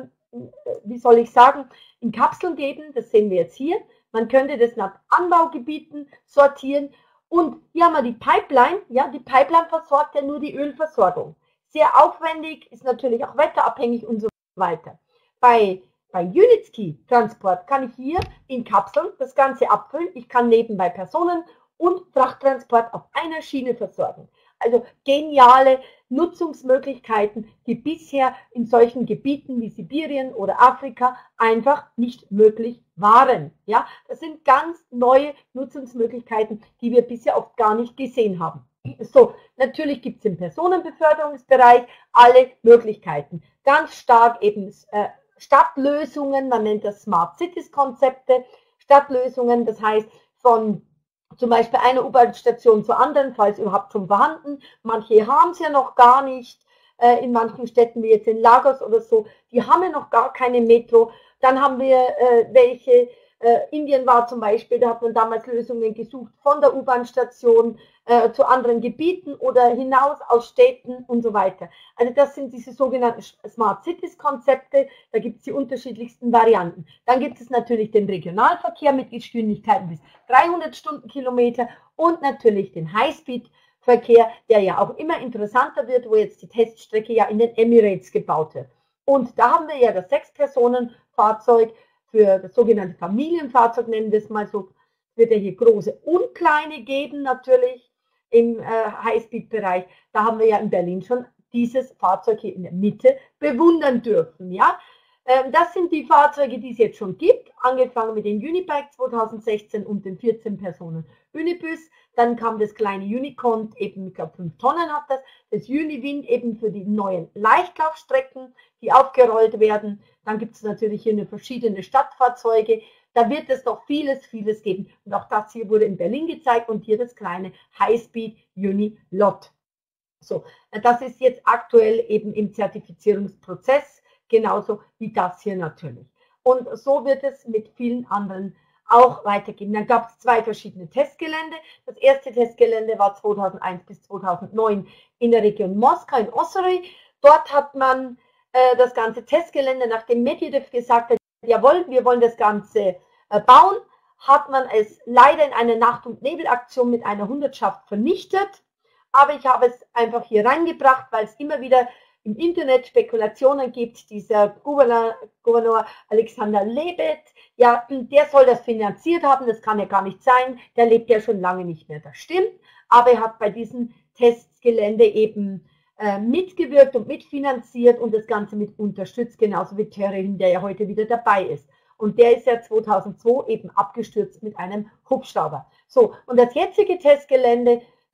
in Kapseln geben. Das sehen wir jetzt hier. Man könnte das nach Anbaugebieten sortieren. Und hier haben wir die Pipeline. Ja, die Pipeline versorgt ja nur die Ölversorgung. Sehr aufwendig, ist natürlich auch wetterabhängig und so weiter. Bei Winitsky-Transport kann ich hier in Kapseln das Ganze abfüllen. Ich kann nebenbei Personen- und Frachttransport auf einer Schiene versorgen. Also geniale Nutzungsmöglichkeiten, die bisher in solchen Gebieten wie Sibirien oder Afrika einfach nicht möglich waren. Ja, das sind ganz neue Nutzungsmöglichkeiten, die wir bisher oft gar nicht gesehen haben. So, natürlich gibt es im Personenbeförderungsbereich alle Möglichkeiten. Ganz stark eben Stadtlösungen, man nennt das Smart Cities Konzepte, Stadtlösungen, das heißt von zum Beispiel einer U-Bahn-Station zur anderen, falls überhaupt schon vorhanden. Manche haben es ja noch gar nicht, in manchen Städten wie jetzt in Lagos oder so, die haben ja noch gar keine Metro. Dann haben wir welche, Indien war zum Beispiel, da hat man damals Lösungen gesucht von der U-Bahn-Station zu anderen Gebieten oder hinaus aus Städten und so weiter. Also das sind diese sogenannten Smart Cities Konzepte, da gibt es die unterschiedlichsten Varianten. Dann gibt es natürlich den Regionalverkehr mit Geschwindigkeiten bis 300 Stundenkilometer und natürlich den Highspeed-Verkehr, der ja auch immer interessanter wird, wo jetzt die Teststrecke ja in den Emirates gebaut wird. Und da haben wir ja das 6-Personen-Fahrzeug, für das sogenannte Familienfahrzeug, nennen wir es mal so, wird ja hier große und kleine geben natürlich im Highspeed-Bereich. Da haben wir ja in Berlin schon dieses Fahrzeug hier in der Mitte bewundern dürfen. Ja? Das sind die Fahrzeuge, die es jetzt schon gibt, angefangen mit den Unibike 2016 und den 14 Personen Unibus. Dann kam das kleine Unicorn, eben, ich glaube 5 Tonnen hat das Uniwind eben für die neuen Leichtlaufstrecken, die aufgerollt werden. Dann gibt es natürlich hier verschiedene Stadtfahrzeuge. Da wird es noch vieles geben. Und auch das hier wurde in Berlin gezeigt und hier das kleine Highspeed Unilot. So, das ist jetzt aktuell eben im Zertifizierungsprozess, genauso wie das hier natürlich. Und so wird es mit vielen anderen auch weitergehen. Dann gab es 2 verschiedene Testgelände. Das erste Testgelände war 2001 bis 2009 in der Region Moskau in Ossory. Dort hat man das ganze Testgelände, nachdem Medvedev gesagt hat, jawohl, wir wollen das Ganze bauen, hat man es leider in einer Nacht- und Nebelaktion mit einer Hundertschaft vernichtet. Aber ich habe es einfach hier reingebracht, weil es immer wieder im Internet Spekulationen gibt. Dieser Gouverneur Alexander Lebed, ja, der soll das finanziert haben, das kann ja gar nicht sein, der lebt ja schon lange nicht mehr, das stimmt. Aber er hat bei diesem Testgelände eben mitgewirkt und mitfinanziert und das Ganze mit unterstützt, genauso wie Terrin, der ja heute wieder dabei ist. Und der ist ja 2002 eben abgestürzt mit einem Hubschrauber. So, und das jetzige Testgelände,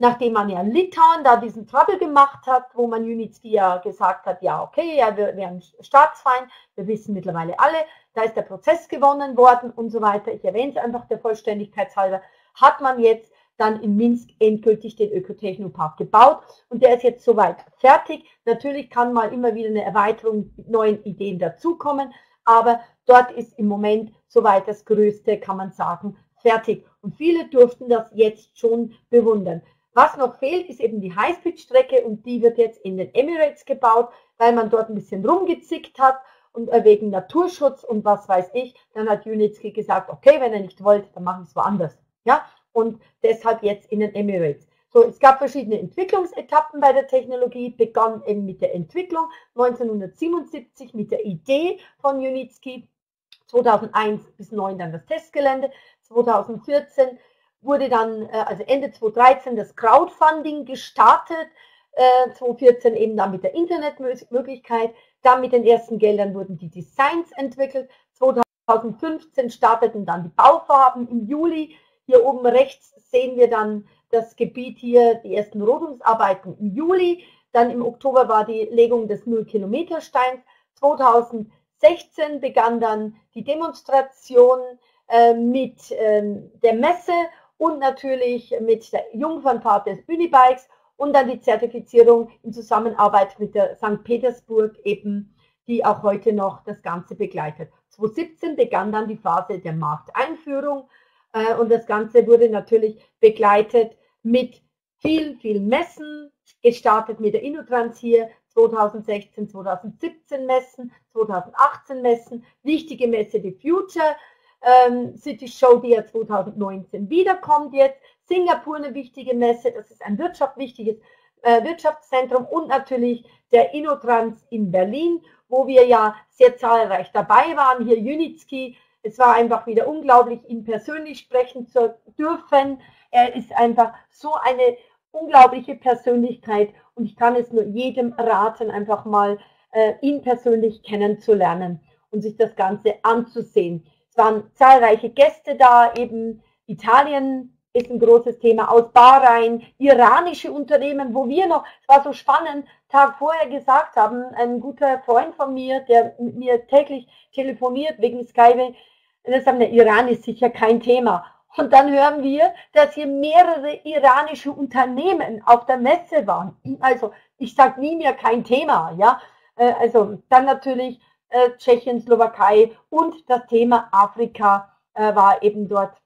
nachdem man ja Litauen da diesen Trouble gemacht hat, wo man Junitski ja gesagt hat, ja okay, ja, wir wären Staatsfeind, wir wissen mittlerweile alle, da ist der Prozess gewonnen worden und so weiter. Ich erwähne es einfach der Vollständigkeit halber, hat man jetzt dann in Minsk endgültig den Ökotechnopark gebaut und der ist jetzt soweit fertig. Natürlich kann mal immer wieder eine Erweiterung mit neuen Ideen dazukommen, aber dort ist im Moment soweit das Größte, kann man sagen, fertig. Und viele durften das jetzt schon bewundern. Was noch fehlt, ist eben die Highspeed-Strecke und die wird jetzt in den Emirates gebaut, weil man dort ein bisschen rumgezickt hat und wegen Naturschutz und was weiß ich. Dann hat Junitski gesagt, okay, wenn ihr nicht wollt, dann mache ich es woanders. Ja, und deshalb jetzt in den Emirates. So, es gab verschiedene Entwicklungsetappen bei der Technologie, begann eben mit der Entwicklung 1977 mit der Idee von Junitski, 2001 bis 2009 dann das Testgelände, 2014 wurde dann, also Ende 2013 das Crowdfunding gestartet, 2014 eben dann mit der Internetmöglichkeit, dann mit den ersten Geldern wurden die Designs entwickelt, 2015 starteten dann die Bauvorhaben im Juli. Hier oben rechts sehen wir dann das Gebiet hier, die ersten Rodungsarbeiten im Juli. Dann im Oktober war die Legung des 0-Kilometer-Steins. 2016 begann dann die Demonstration mit der Messe und natürlich mit der Jungfernfahrt des Unibikes und dann die Zertifizierung in Zusammenarbeit mit der St. Petersburg eben, die auch heute noch das Ganze begleitet. 2017 begann dann die Phase der Markteinführung. Und das Ganze wurde natürlich begleitet mit viel Messen, gestartet mit der InnoTrans hier, 2016, 2017 Messen, 2018 Messen, wichtige Messe die Future City Show, die ja 2019 wiederkommt jetzt, Singapur eine wichtige Messe, das ist ein wichtiges Wirtschaftszentrum und natürlich der InnoTrans in Berlin, wo wir ja sehr zahlreich dabei waren, hier Junitski. Es war einfach wieder unglaublich, ihn persönlich sprechen zu dürfen. Er ist einfach so eine unglaubliche Persönlichkeit und ich kann es nur jedem raten, einfach mal ihn persönlich kennenzulernen und sich das Ganze anzusehen. Es waren zahlreiche Gäste da, eben Italien ist ein großes Thema, aus Bahrain, iranische Unternehmen, wo wir noch, es war so spannend, Tag vorher gesagt haben, ein guter Freund von mir, der mit mir täglich telefoniert wegen Skype, das haben, der Iran ist sicher kein Thema. Und dann hören wir, dass hier mehrere iranische Unternehmen auf der Messe waren. Also ich sage nie mehr kein Thema, ja. Also dann natürlich Tschechien, Slowakei und das Thema Afrika war eben dort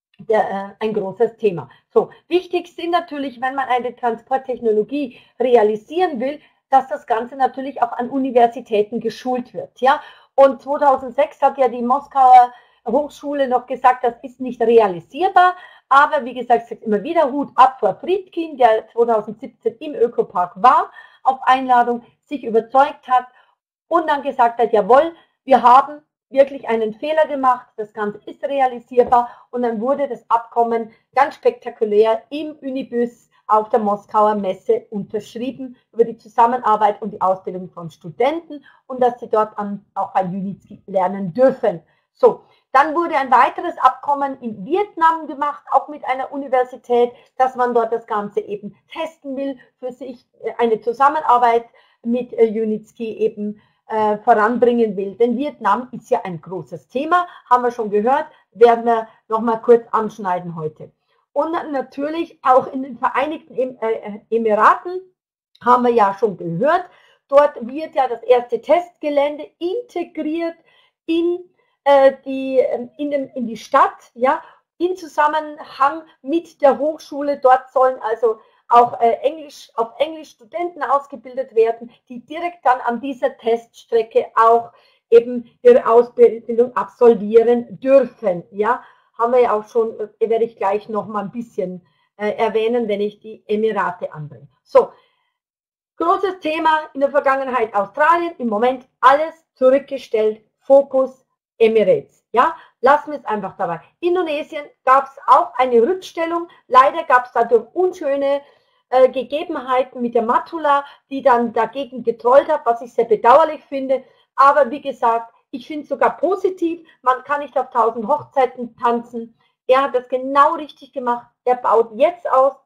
ein großes Thema. So, wichtig sind natürlich, wenn man eine Transporttechnologie realisieren will, dass das Ganze natürlich auch an Universitäten geschult wird, ja. Und 2006 hat ja die Moskauer Hochschule noch gesagt, das ist nicht realisierbar, aber wie gesagt, ich sage immer wieder, Hut ab vor Friedkin, der 2017 im Ökopark war, auf Einladung, sich überzeugt hat und dann gesagt hat, jawohl, wir haben wirklich einen Fehler gemacht, das Ganze ist realisierbar und dann wurde das Abkommen ganz spektakulär im Unibus auf der Moskauer Messe unterschrieben über die Zusammenarbeit und die Ausbildung von Studenten und dass sie dort auch bei Junitski lernen dürfen. So, dann wurde ein weiteres Abkommen in Vietnam gemacht, auch mit einer Universität, dass man dort das Ganze eben testen will, für sich eine Zusammenarbeit mit Junitski eben voranbringen will. Denn Vietnam ist ja ein großes Thema, haben wir schon gehört, werden wir nochmal kurz anschneiden heute. Und natürlich auch in den Vereinigten Emiraten haben wir ja schon gehört, dort wird ja das erste Testgelände integriert in die Stadt, ja, in Zusammenhang mit der Hochschule. Dort sollen also auch auf Englisch Studenten ausgebildet werden, die direkt dann an dieser Teststrecke auch eben ihre Ausbildung absolvieren dürfen. Ja, haben wir ja auch schon, werde ich gleich noch mal ein bisschen erwähnen, wenn ich die Emirate anbringe. So, großes Thema in der Vergangenheit Australien, im Moment alles zurückgestellt, Fokus Emirates. Ja, lassen wir es einfach dabei. Indonesien gab es auch eine Rückstellung. Leider gab es dadurch unschöne Gegebenheiten mit der Matula, die dann dagegen getrollt hat, was ich sehr bedauerlich finde. Aber wie gesagt, ich finde es sogar positiv. Man kann nicht auf 1000 Hochzeiten tanzen. Er hat das genau richtig gemacht. Er baut jetzt aus,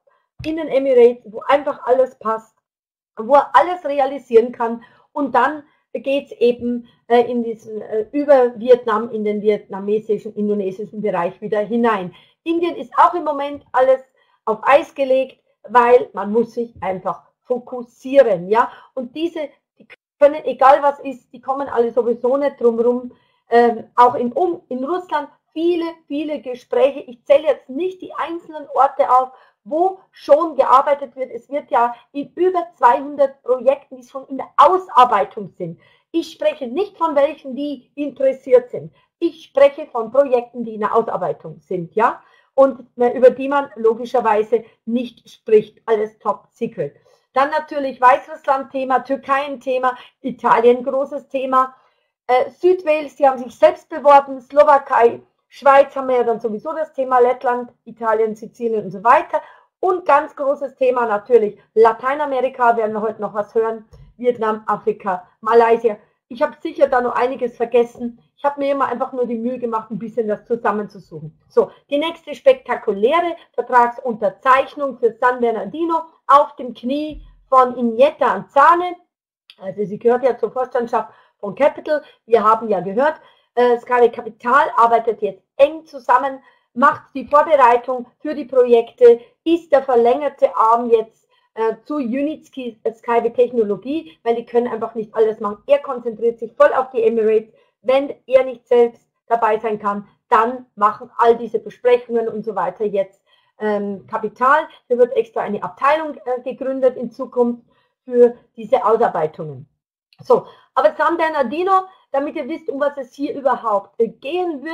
in den Emirates, wo einfach alles passt, wo er alles realisieren kann. Und dann geht es eben in diesen über Vietnam in den vietnamesischen, indonesischen Bereich wieder hinein. Indien ist auch im Moment alles auf Eis gelegt, weil man muss sich einfach fokussieren, ja. Und die können, egal was ist, die kommen alle sowieso nicht drumherum. Auch in Russland viele Gespräche. Ich zähle jetzt nicht die einzelnen Orte auf, wo schon gearbeitet wird. Es wird ja in über 200 Projekten, die schon in der Ausarbeitung sind. Ich spreche nicht von welchen, die interessiert sind. Ich spreche von Projekten, die in der Ausarbeitung sind, ja, und über die man logischerweise nicht spricht. Alles top secret. Dann natürlich Weißrussland-Thema, Türkei ein Thema, Italien großes Thema, Südwales, die haben sich selbst beworben, Slowakei, Schweiz haben wir ja dann sowieso das Thema, Lettland, Italien, Sizilien und so weiter. Und ganz großes Thema natürlich Lateinamerika, werden wir heute noch was hören, Vietnam, Afrika, Malaysia. Ich habe sicher da noch einiges vergessen. Ich habe mir immer einfach nur die Mühe gemacht, ein bisschen das zusammenzusuchen. So, die nächste spektakuläre Vertragsunterzeichnung für San Bernardino auf dem Knie von Iniesta Anzane. Also sie gehört ja zur Vorstandschaft von Capital. Wir haben ja gehört, Skyway Capital arbeitet jetzt eng zusammen, macht die Vorbereitung für die Projekte, ist der verlängerte Arm jetzt zu Unitsky Skyway Technologie, weil die können einfach nicht alles machen. Er konzentriert sich voll auf die Emirates. Wenn er nicht selbst dabei sein kann, dann machen all diese Besprechungen und so weiter jetzt Kapital. Hier wird extra eine Abteilung gegründet in Zukunft für diese Ausarbeitungen. So, aber San Bernardino, damit ihr wisst, um was es hier überhaupt gehen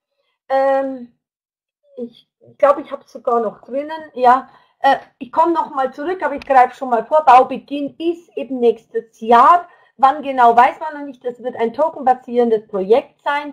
wird. Ich glaube, ich habe es sogar noch drinnen. Ja, ich komme nochmal zurück, aber ich greife schon mal vor. Baubeginn ist eben nächstes Jahr. Wann genau, weiß man noch nicht. Das wird ein tokenbasierendes Projekt sein.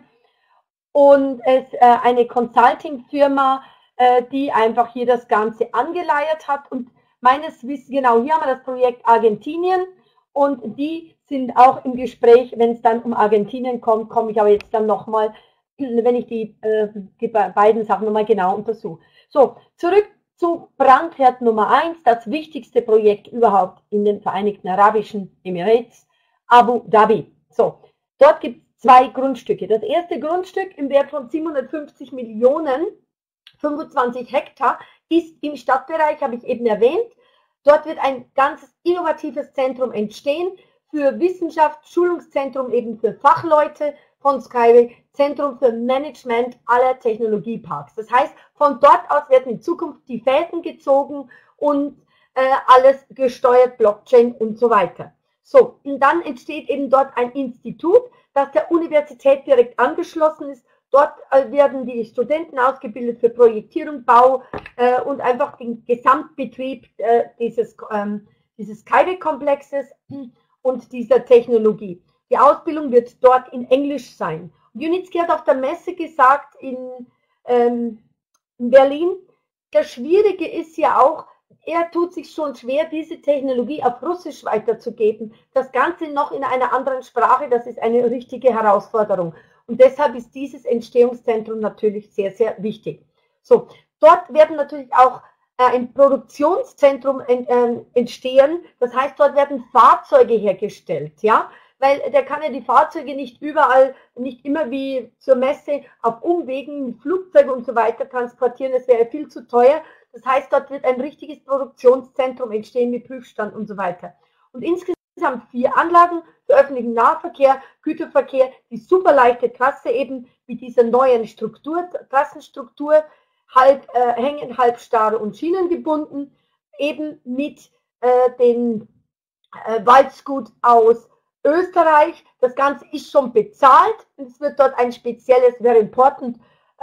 Und es eine Consulting-Firma, die einfach hier das Ganze angeleiert hat. Und meines Wissens, genau, hier haben wir das Projekt Argentinien. Und die sind auch im Gespräch, wenn es dann um Argentinien kommt, komme ich aber jetzt dann nochmal, wenn ich die beiden Sachen nochmal genau untersuche. So, zurück zu Brandherd Nummer 1, das wichtigste Projekt überhaupt in den Vereinigten Arabischen Emirates, Abu Dhabi. So, dort gibt es 2 Grundstücke. Das erste Grundstück im Wert von 750 Millionen, 25 Hektar, ist im Stadtbereich, habe ich eben erwähnt. Dort wird ein ganzes innovatives Zentrum entstehen für Wissenschaft, Schulungszentrum eben für Fachleute von Skyway, Zentrum für Management aller Technologieparks. Das heißt, von dort aus werden in Zukunft die Fäden gezogen und alles gesteuert, Blockchain und so weiter. So, und dann entsteht eben dort ein Institut, das der Universität direkt angeschlossen ist. Dort werden die Studenten ausgebildet für Projektierung, Bau und einfach den Gesamtbetrieb dieses Skyway-Komplexes und dieser Technologie. Die Ausbildung wird dort in Englisch sein. Unitsky hat auf der Messe gesagt in Berlin, das Schwierige ist ja auch, er tut sich schon schwer, diese Technologie auf Russisch weiterzugeben. Das Ganze noch in einer anderen Sprache, das ist eine richtige Herausforderung. Und deshalb ist dieses Entstehungszentrum natürlich sehr, sehr wichtig. So, dort werden natürlich auch ein Produktionszentrum entstehen. Das heißt, dort werden Fahrzeuge hergestellt, ja, weil der kann ja die Fahrzeuge nicht überall, nicht immer wie zur Messe auf Umwegen mit Flugzeugen und so weiter transportieren. Das wäre viel zu teuer. Das heißt, dort wird ein richtiges Produktionszentrum entstehen mit Prüfstand und so weiter. Und insgesamt 4 Anlagen für öffentlichen Nahverkehr, Güterverkehr, die super leichte Trasse eben mit dieser neuen Trassenstruktur, halb hängend, halb starr und schienengebunden, eben mit den Waldgut aus Österreich. Das Ganze ist schon bezahlt und es wird dort ein spezielles, very important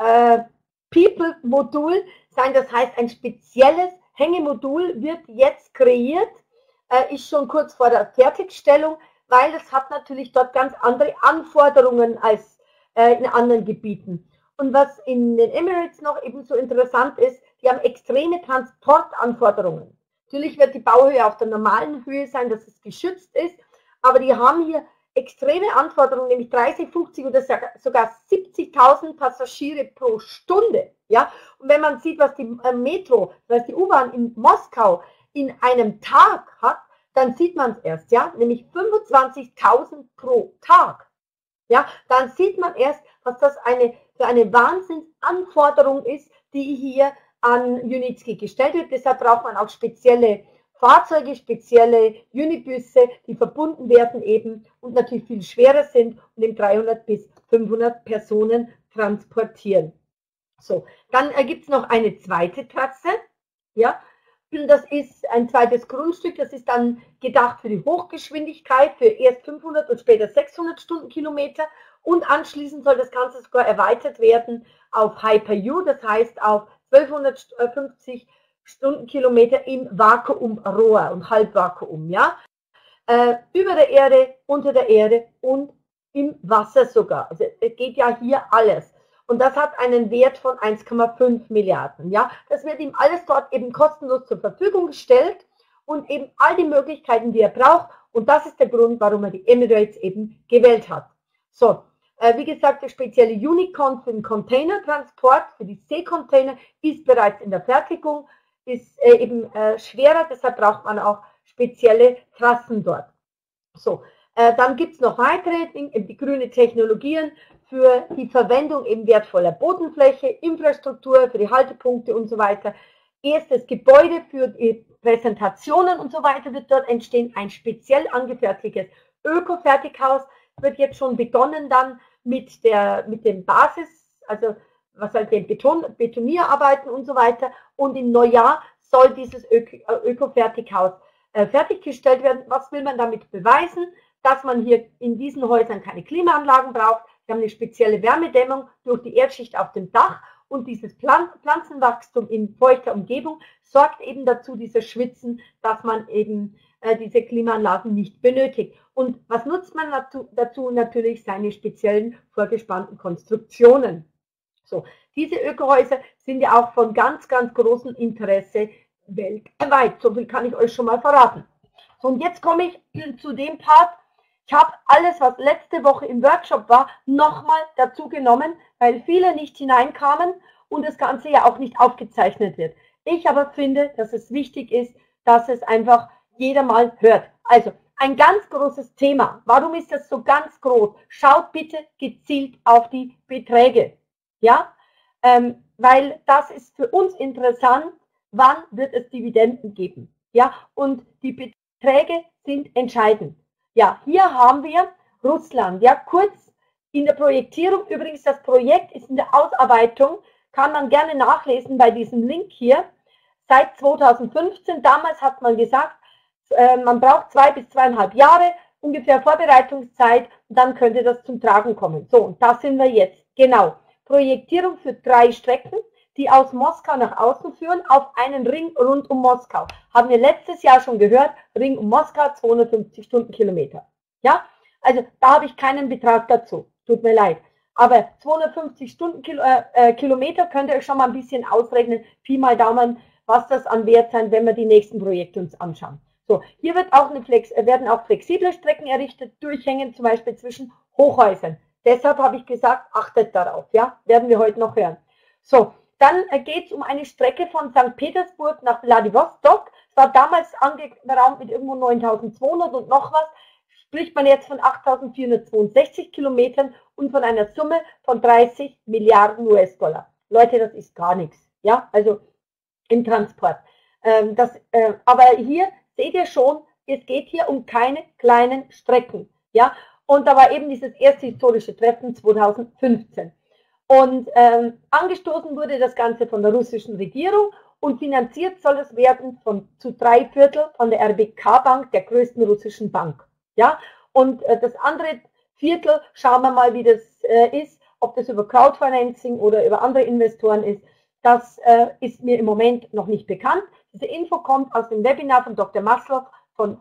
People-Modul sein. Das heißt, ein spezielles Hängemodul wird jetzt kreiert, ist schon kurz vor der Fertigstellung, weil es hat natürlich dort ganz andere Anforderungen als in anderen Gebieten. Und was in den Emirates noch ebenso interessant ist, die haben extreme Transportanforderungen. Natürlich wird die Bauhöhe auf der normalen Höhe sein, dass es geschützt ist, aber die haben hier extreme Anforderungen, nämlich 30, 50 oder sogar 70.000 Passagiere pro Stunde. Ja? Und wenn man sieht, was die Metro, was die U-Bahn in Moskau in einem Tag hat, dann sieht man es erst, ja, nämlich 25.000 pro Tag. Ja, dann sieht man erst, was das für eine Wahnsinnsanforderung ist, die hier an Unitsky gestellt wird. Deshalb braucht man auch spezielle Fahrzeuge, spezielle Unibusse, die verbunden werden eben und natürlich viel schwerer sind und eben 300 bis 500 Personen transportieren. So, dann gibt es noch eine zweite Trasse, ja, das ist ein zweites Grundstück, das ist dann gedacht für die Hochgeschwindigkeit, für erst 500 und später 600 Stundenkilometer und anschließend soll das Ganze sogar erweitert werden auf Hyper-U, das heißt auf 1250 Stundenkilometer im Vakuumrohr und Halbvakuum, ja, über der Erde, unter der Erde und im Wasser sogar. Also es geht ja hier alles. Und das hat einen Wert von 1,5 Milliarden. Ja? Das wird ihm alles dort eben kostenlos zur Verfügung gestellt und eben all die Möglichkeiten, die er braucht. Und das ist der Grund, warum er die Emirates eben gewählt hat. So, wie gesagt, der spezielle Unicorn für den Containertransport, für die Seekontainer, ist bereits in der Fertigung, ist eben schwerer, deshalb braucht man auch spezielle Trassen dort. So, dann gibt es noch weitere Dinge, die grüne Technologien für die Verwendung eben wertvoller Bodenfläche, Infrastruktur, für die Haltepunkte und so weiter. Erstes Gebäude für die Präsentationen und so weiter wird dort entstehen. Ein speziell angefertigtes Öko-Fertighaus wird jetzt schon begonnen dann mit dem Basis, also was halt den Betonierarbeiten und so weiter. Und im Neujahr soll dieses Öko-Fertighaus fertiggestellt werden. Was will man damit beweisen? Dass man hier in diesen Häusern keine Klimaanlagen braucht. Wir haben eine spezielle Wärmedämmung durch die Erdschicht auf dem Dach und dieses Pflanzenwachstum in feuchter Umgebung sorgt eben dazu, dieses Schwitzen, dass man eben diese Klimaanlagen nicht benötigt. Und was nutzt man dazu? Natürlich seine speziellen vorgespannten Konstruktionen. So, diese Ökohäuser sind ja auch von ganz, ganz großem Interesse weltweit. So viel kann ich euch schon mal verraten. So, und jetzt komme ich zu dem Part. Ich habe alles, was letzte Woche im Workshop war, nochmal dazu genommen, weil viele nicht hineinkamen und das Ganze ja auch nicht aufgezeichnet wird. Ich aber finde, dass es wichtig ist, dass es einfach jeder mal hört. Also, ein ganz großes Thema. Warum ist das so ganz groß? Schaut bitte gezielt auf die Beträge. Ja, weil das ist für uns interessant, wann wird es Dividenden geben. Ja, und die Beträge sind entscheidend. Ja, hier haben wir Russland, ja, kurz in der Projektierung, übrigens das Projekt ist in der Ausarbeitung, kann man gerne nachlesen bei diesem Link hier, seit 2015, damals hat man gesagt, man braucht 2 bis 2,5 Jahre, ungefähr Vorbereitungszeit, und dann könnte das zum Tragen kommen. So, und da sind wir jetzt, genau, Projektierung für 3 Strecken, die aus Moskau nach außen führen, auf einen Ring rund um Moskau. Haben wir letztes Jahr schon gehört, Ring um Moskau, 250 Stundenkilometer. Ja, also da habe ich keinen Betrag dazu, tut mir leid. Aber 250 Stundenkilometer könnt ihr euch schon mal ein bisschen ausrechnen, Pi mal Daumen, was das an Wert sein, wenn wir die nächsten Projekte uns anschauen. So, hier wird auch werden auch flexible Strecken errichtet, Durchhängen zum Beispiel zwischen Hochhäusern. Deshalb habe ich gesagt, achtet darauf, ja, werden wir heute noch hören. So, dann geht es um eine Strecke von St. Petersburg nach Wladiwostok. Es war damals angeraumt mit irgendwo 9.200 und noch was. Spricht man jetzt von 8.462 Kilometern und von einer Summe von 30 Milliarden US-Dollar. Leute, das ist gar nichts. Ja, also im Transport. Aber hier seht ihr schon, es geht hier um keine kleinen Strecken. Ja, und da war eben dieses erste historische Treffen 2015. Und angestoßen wurde das Ganze von der russischen Regierung und finanziert soll es werden zu 3/4 von der RBK Bank, der größten russischen Bank. Ja? Und das andere Viertel, schauen wir mal, wie das ist, ob das über Crowdfinancing oder über andere Investoren ist. Das ist mir im Moment noch nicht bekannt. Diese Info kommt aus dem Webinar von Dr. Maslow vom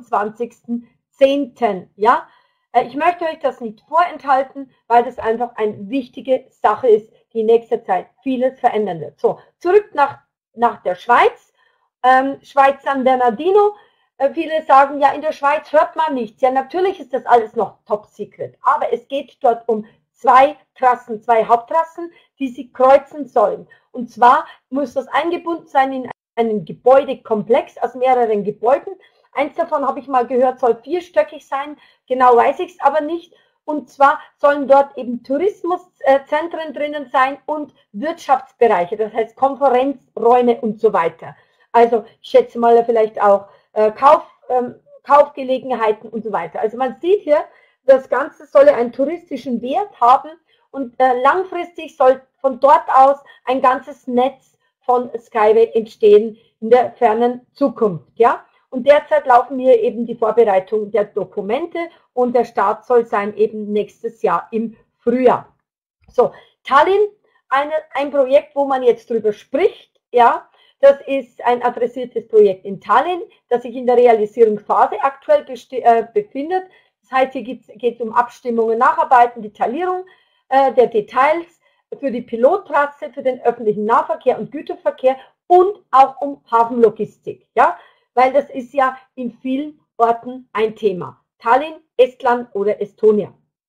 25.10. Ja? Ich möchte euch das nicht vorenthalten, weil das einfach eine wichtige Sache ist, die in nächster Zeit vieles verändern wird. So, zurück nach der Schweiz. Schweiz San Bernardino. Viele sagen, ja, in der Schweiz hört man nichts. Ja, natürlich ist das alles noch top secret. Aber es geht dort um 2 Trassen, 2 Haupttrassen, die sie kreuzen sollen. Und zwar muss das eingebunden sein in einen Gebäudekomplex aus mehreren Gebäuden. Eins davon habe ich mal gehört, soll vierstöckig sein. Genau weiß ich es aber nicht. Und zwar sollen dort eben Tourismuszentren drinnen sein und Wirtschaftsbereiche, das heißt Konferenzräume und so weiter. Also ich schätze mal vielleicht auch Kaufgelegenheiten und so weiter. Also man sieht hier, das Ganze soll einen touristischen Wert haben und langfristig soll von dort aus ein ganzes Netz von Skyway entstehen in der fernen Zukunft. Ja? Und derzeit laufen hier eben die Vorbereitung der Dokumente und der Start soll sein eben nächstes Jahr im Frühjahr. So, Tallinn, ein Projekt, wo man jetzt drüber spricht, ja, das ist ein adressiertes Projekt in Tallinn, das sich in der Realisierungsphase aktuell befindet. Das heißt, hier geht es um Abstimmungen, Nacharbeiten, Detaillierung der Details für die Pilottrasse, für den öffentlichen Nahverkehr und Güterverkehr und auch um Hafenlogistik. Ja? Weil das ist ja in vielen Orten ein Thema. Tallinn, Estland oder Estonia.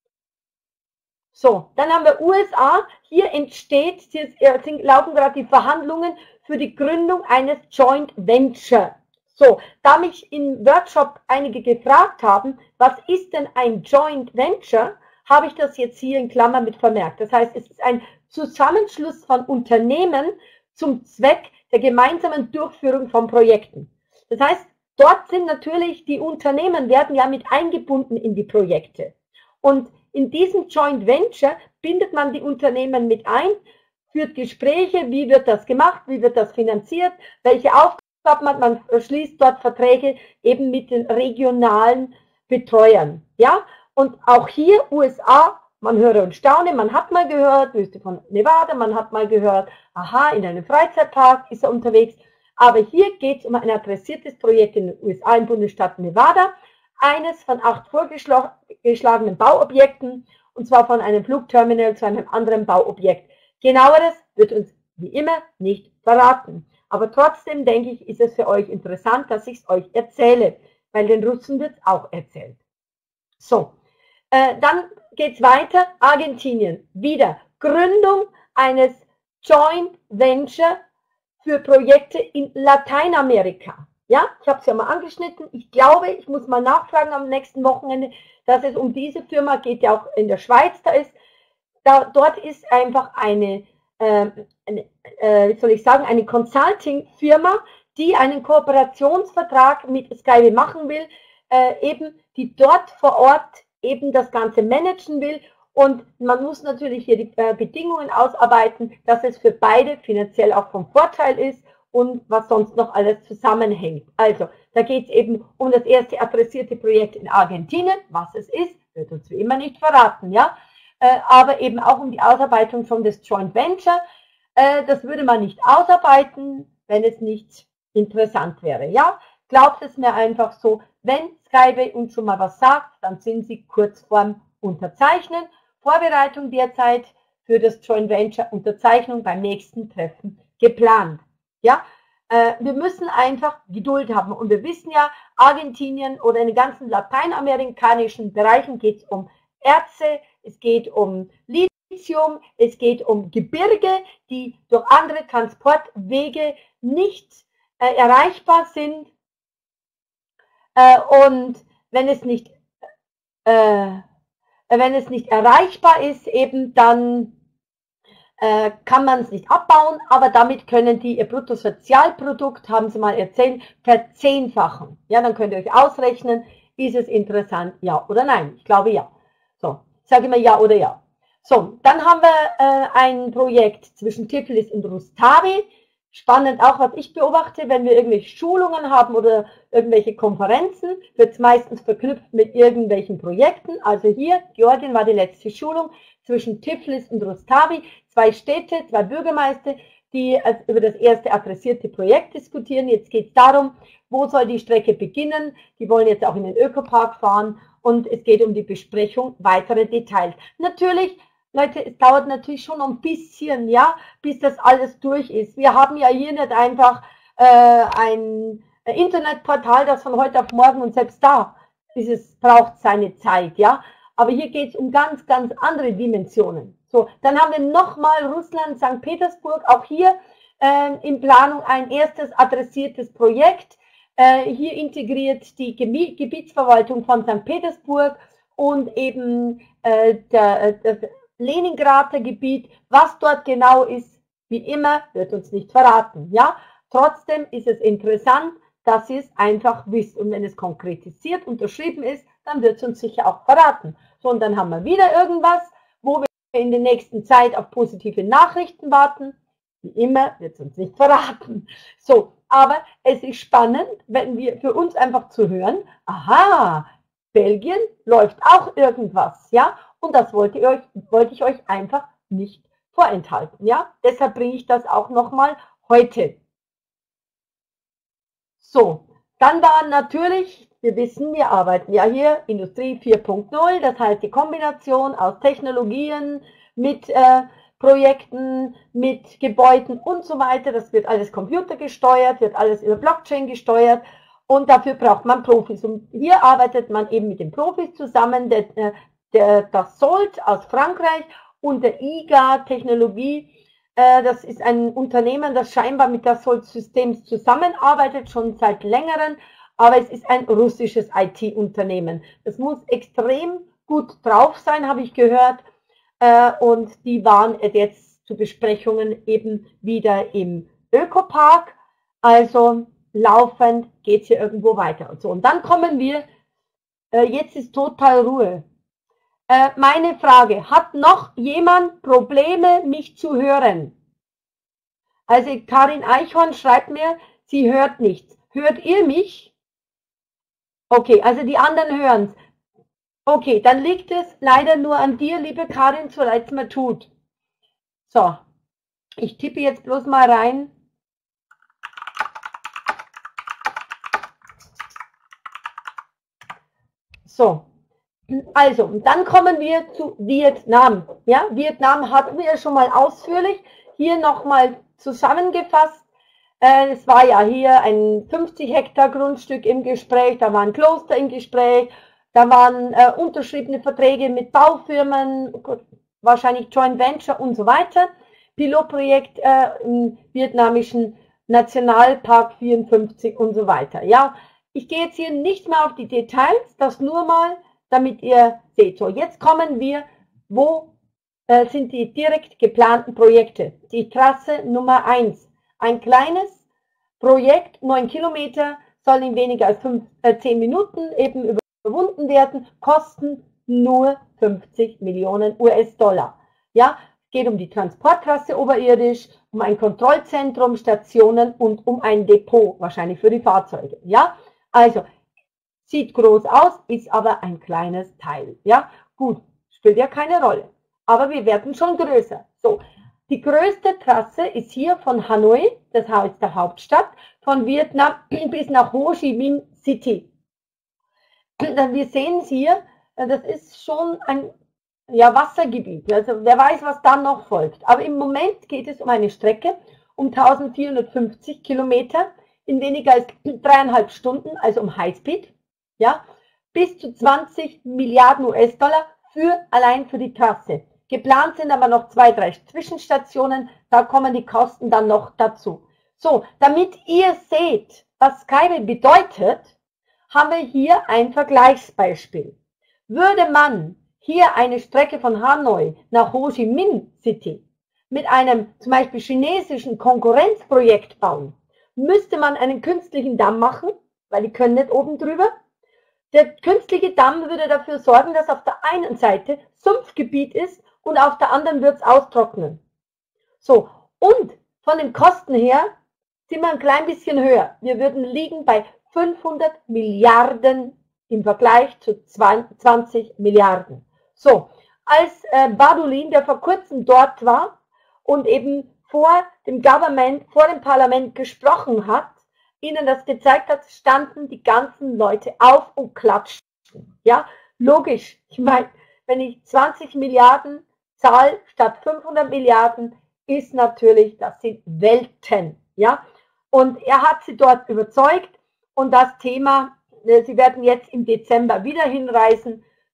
So, dann haben wir USA. Hier laufen gerade die Verhandlungen für die Gründung eines Joint Venture. So, da mich im Workshop einige gefragt haben, was ist denn ein Joint Venture, habe ich das jetzt hier in Klammern mit vermerkt. Das heißt, es ist ein Zusammenschluss von Unternehmen zum Zweck der gemeinsamen Durchführung von Projekten. Das heißt, dort sind natürlich die Unternehmen, werden ja mit eingebunden in die Projekte. Und in diesem Joint Venture bindet man die Unternehmen mit ein, führt Gespräche, wie wird das gemacht, wie wird das finanziert, welche Aufgaben hat man, schließt dort Verträge eben mit den regionalen Betreuern. Ja? Und auch hier USA, man höre und staune, man hat mal gehört, Wüste von Nevada, man hat mal gehört, aha, in einem Freizeitpark ist er unterwegs. Aber hier geht es um ein adressiertes Projekt in den USA im Bundesstaat Nevada, eines von 8 vorgeschlagenen Bauobjekten, und zwar von einem Flugterminal zu einem anderen Bauobjekt. Genaueres wird uns wie immer nicht verraten. Aber trotzdem denke ich, ist es für euch interessant, dass ich es euch erzähle, weil den Russen wird es auch erzählt. So, dann geht es weiter. Argentinien, wieder Gründung eines Joint Venture für Projekte in Lateinamerika. Ja, ich habe es ja mal angeschnitten. Ich glaube, ich muss mal nachfragen am nächsten Wochenende, dass es um diese Firma geht, die auch in der Schweiz da ist. Dort ist einfach eine Consulting-Firma, die einen Kooperationsvertrag mit Skyway machen will, eben die dort vor Ort eben das Ganze managen will. Und man muss natürlich hier die Bedingungen ausarbeiten, dass es für beide finanziell auch vom Vorteil ist und was sonst noch alles zusammenhängt. Also, da geht es eben um das erste adressierte Projekt in Argentinien. Was es ist, wird uns wie immer nicht verraten, ja. Aber eben auch um die Ausarbeitung von des Joint Venture. Das würde man nicht ausarbeiten, wenn es nicht interessant wäre, ja. Glaubt es mir einfach so, wenn Skyway uns schon mal was sagt, dann sind sie kurz vorm Unterzeichnen. Vorbereitung derzeit für das Joint Venture, Unterzeichnung beim nächsten Treffen geplant. Ja, wir müssen einfach Geduld haben und wir wissen ja, Argentinien oder in den ganzen lateinamerikanischen Bereichen geht es um Erze, es geht um Lithium, es geht um Gebirge, die durch andere Transportwege nicht erreichbar sind und wenn es nicht erreichbar ist, eben dann kann man es nicht abbauen, aber damit können die ihr Bruttosozialprodukt, haben sie mal erzählt, verzehnfachen. Ja, dann könnt ihr euch ausrechnen, ist es interessant, ja oder nein. Ich glaube ja. So, ich sage immer ja oder ja. So, dann haben wir ein Projekt zwischen Tiflis und Rustavi. Spannend auch, was ich beobachte, wenn wir irgendwelche Schulungen haben oder irgendwelche Konferenzen, wird es meistens verknüpft mit irgendwelchen Projekten. Also hier, Georgien war die letzte Schulung zwischen Tiflis und Rustavi, 2 Städte, 2 Bürgermeister, die über das erste adressierte Projekt diskutieren. Jetzt geht es darum, wo soll die Strecke beginnen. Die wollen jetzt auch in den Ökopark fahren und es geht um die Besprechung weiterer Details. Natürlich, Leute, es dauert natürlich schon ein bisschen, ja, bis das alles durch ist. Wir haben ja hier nicht einfach ein Internetportal, das von heute auf morgen und selbst da braucht seine Zeit, ja. Aber hier geht es um ganz, ganz andere Dimensionen. So, dann haben wir nochmal Russland, St. Petersburg, auch hier in Planung ein erstes adressiertes Projekt. Hier integriert die Gebietsverwaltung von St. Petersburg und eben das Leningrader Gebiet. Was dort genau ist, wie immer, wird uns nicht verraten. Ja? Trotzdem ist es interessant, dass ihr es einfach wisst. Und wenn es konkretisiert, unterschrieben ist, dann wird es uns sicher auch verraten. So, und dann haben wir wieder irgendwas, wo wir in der nächsten Zeit auf positive Nachrichten warten. Wie immer wird es uns nicht verraten. So, aber es ist spannend, wenn wir für uns einfach zu hören, aha, Belgien läuft auch irgendwas, ja, und das wollte ich euch einfach nicht vorenthalten, ja, deshalb bringe ich das auch nochmal heute. So, dann war natürlich, wir wissen, wir arbeiten ja hier Industrie 4.0, das heißt die Kombination aus Technologien mit Projekten, mit Gebäuden und so weiter, das wird alles computergesteuert, wird alles über Blockchain gesteuert und dafür braucht man Profis. Und hier arbeitet man eben mit den Profis zusammen, das Salt aus Frankreich und der IGA Technologie. Das ist ein Unternehmen, das scheinbar mit der Salt-Systems zusammenarbeitet, schon seit längerem, aber es ist ein russisches IT-Unternehmen. Das muss extrem gut drauf sein, habe ich gehört. Und die waren jetzt zu Besprechungen eben wieder im Ökopark. Also laufend geht es hier irgendwo weiter. Und so. Und dann kommen wir, jetzt ist total Ruhe. Meine Frage, hat noch jemand Probleme, mich zu hören? Also Karin Eichhorn schreibt mir, sie hört nichts. Hört ihr mich? Okay, also die anderen hören es. Okay, dann liegt es leider nur an dir, liebe Karin, so leid es mir tut. So, ich tippe jetzt bloß mal rein. So. Also, dann kommen wir zu Vietnam. Ja, Vietnam hatten wir schon mal ausführlich. Hier nochmal zusammengefasst. Es war ja hier ein 50 Hektar Grundstück im Gespräch, da war ein Kloster im Gespräch, da waren unterschriebene Verträge mit Baufirmen, wahrscheinlich Joint Venture und so weiter. Pilotprojekt im vietnamischen Nationalpark 54 und so weiter. Ja, ich gehe jetzt hier nicht mehr auf die Details, das nur mal, damit ihr seht. So, jetzt kommen wir, wo sind die direkt geplanten Projekte. Die Trasse Nummer 1. Ein kleines Projekt, 9 Kilometer, soll in weniger als 10 Minuten eben überwunden werden, kosten nur 50 Millionen US-Dollar. Ja, es geht um die Transporttrasse oberirdisch, um ein Kontrollzentrum, Stationen und um ein Depot, wahrscheinlich für die Fahrzeuge. Ja, also sieht groß aus, ist aber ein kleines Teil. Ja, gut, spielt ja keine Rolle. Aber wir werden schon größer. So, die größte Trasse ist hier von Hanoi, das heißt der Hauptstadt, von Vietnam bis nach Ho Chi Minh City. Wir sehen es hier, das ist schon ein Wassergebiet. Also wer weiß, was dann noch folgt. Aber im Moment geht es um eine Strecke um 1450 Kilometer in weniger als 3,5 Stunden, also um Highspeed. Ja, bis zu 20 Milliarden US-Dollar allein für die Trasse. Geplant sind aber noch 2, 3 Zwischenstationen, da kommen die Kosten dann noch dazu. So, damit ihr seht, was Skyway bedeutet, haben wir hier ein Vergleichsbeispiel. Würde man hier eine Strecke von Hanoi nach Ho Chi Minh City mit einem zum Beispiel chinesischen Konkurrenzprojekt bauen, müsste man einen künstlichen Damm machen, weil die können nicht oben drüber. Der künstliche Damm würde dafür sorgen, dass auf der einen Seite Sumpfgebiet ist und auf der anderen wird es austrocknen. So, und von den Kosten her sind wir ein klein bisschen höher. Wir würden liegen bei 500 Milliarden im Vergleich zu 20 Milliarden. So, als Badulin, der vor kurzem dort war und eben vor dem Government, vor dem Parlament gesprochen hat, ihnen das gezeigt hat, standen die ganzen Leute auf und klatschten. Ja, logisch. Ich meine, wenn ich 20 Milliarden zahle statt 500 Milliarden, ist natürlich, das sind Welten. Ja, und er hat sie dort überzeugt und das Thema, sie werden jetzt im Dezember wieder hinreisen,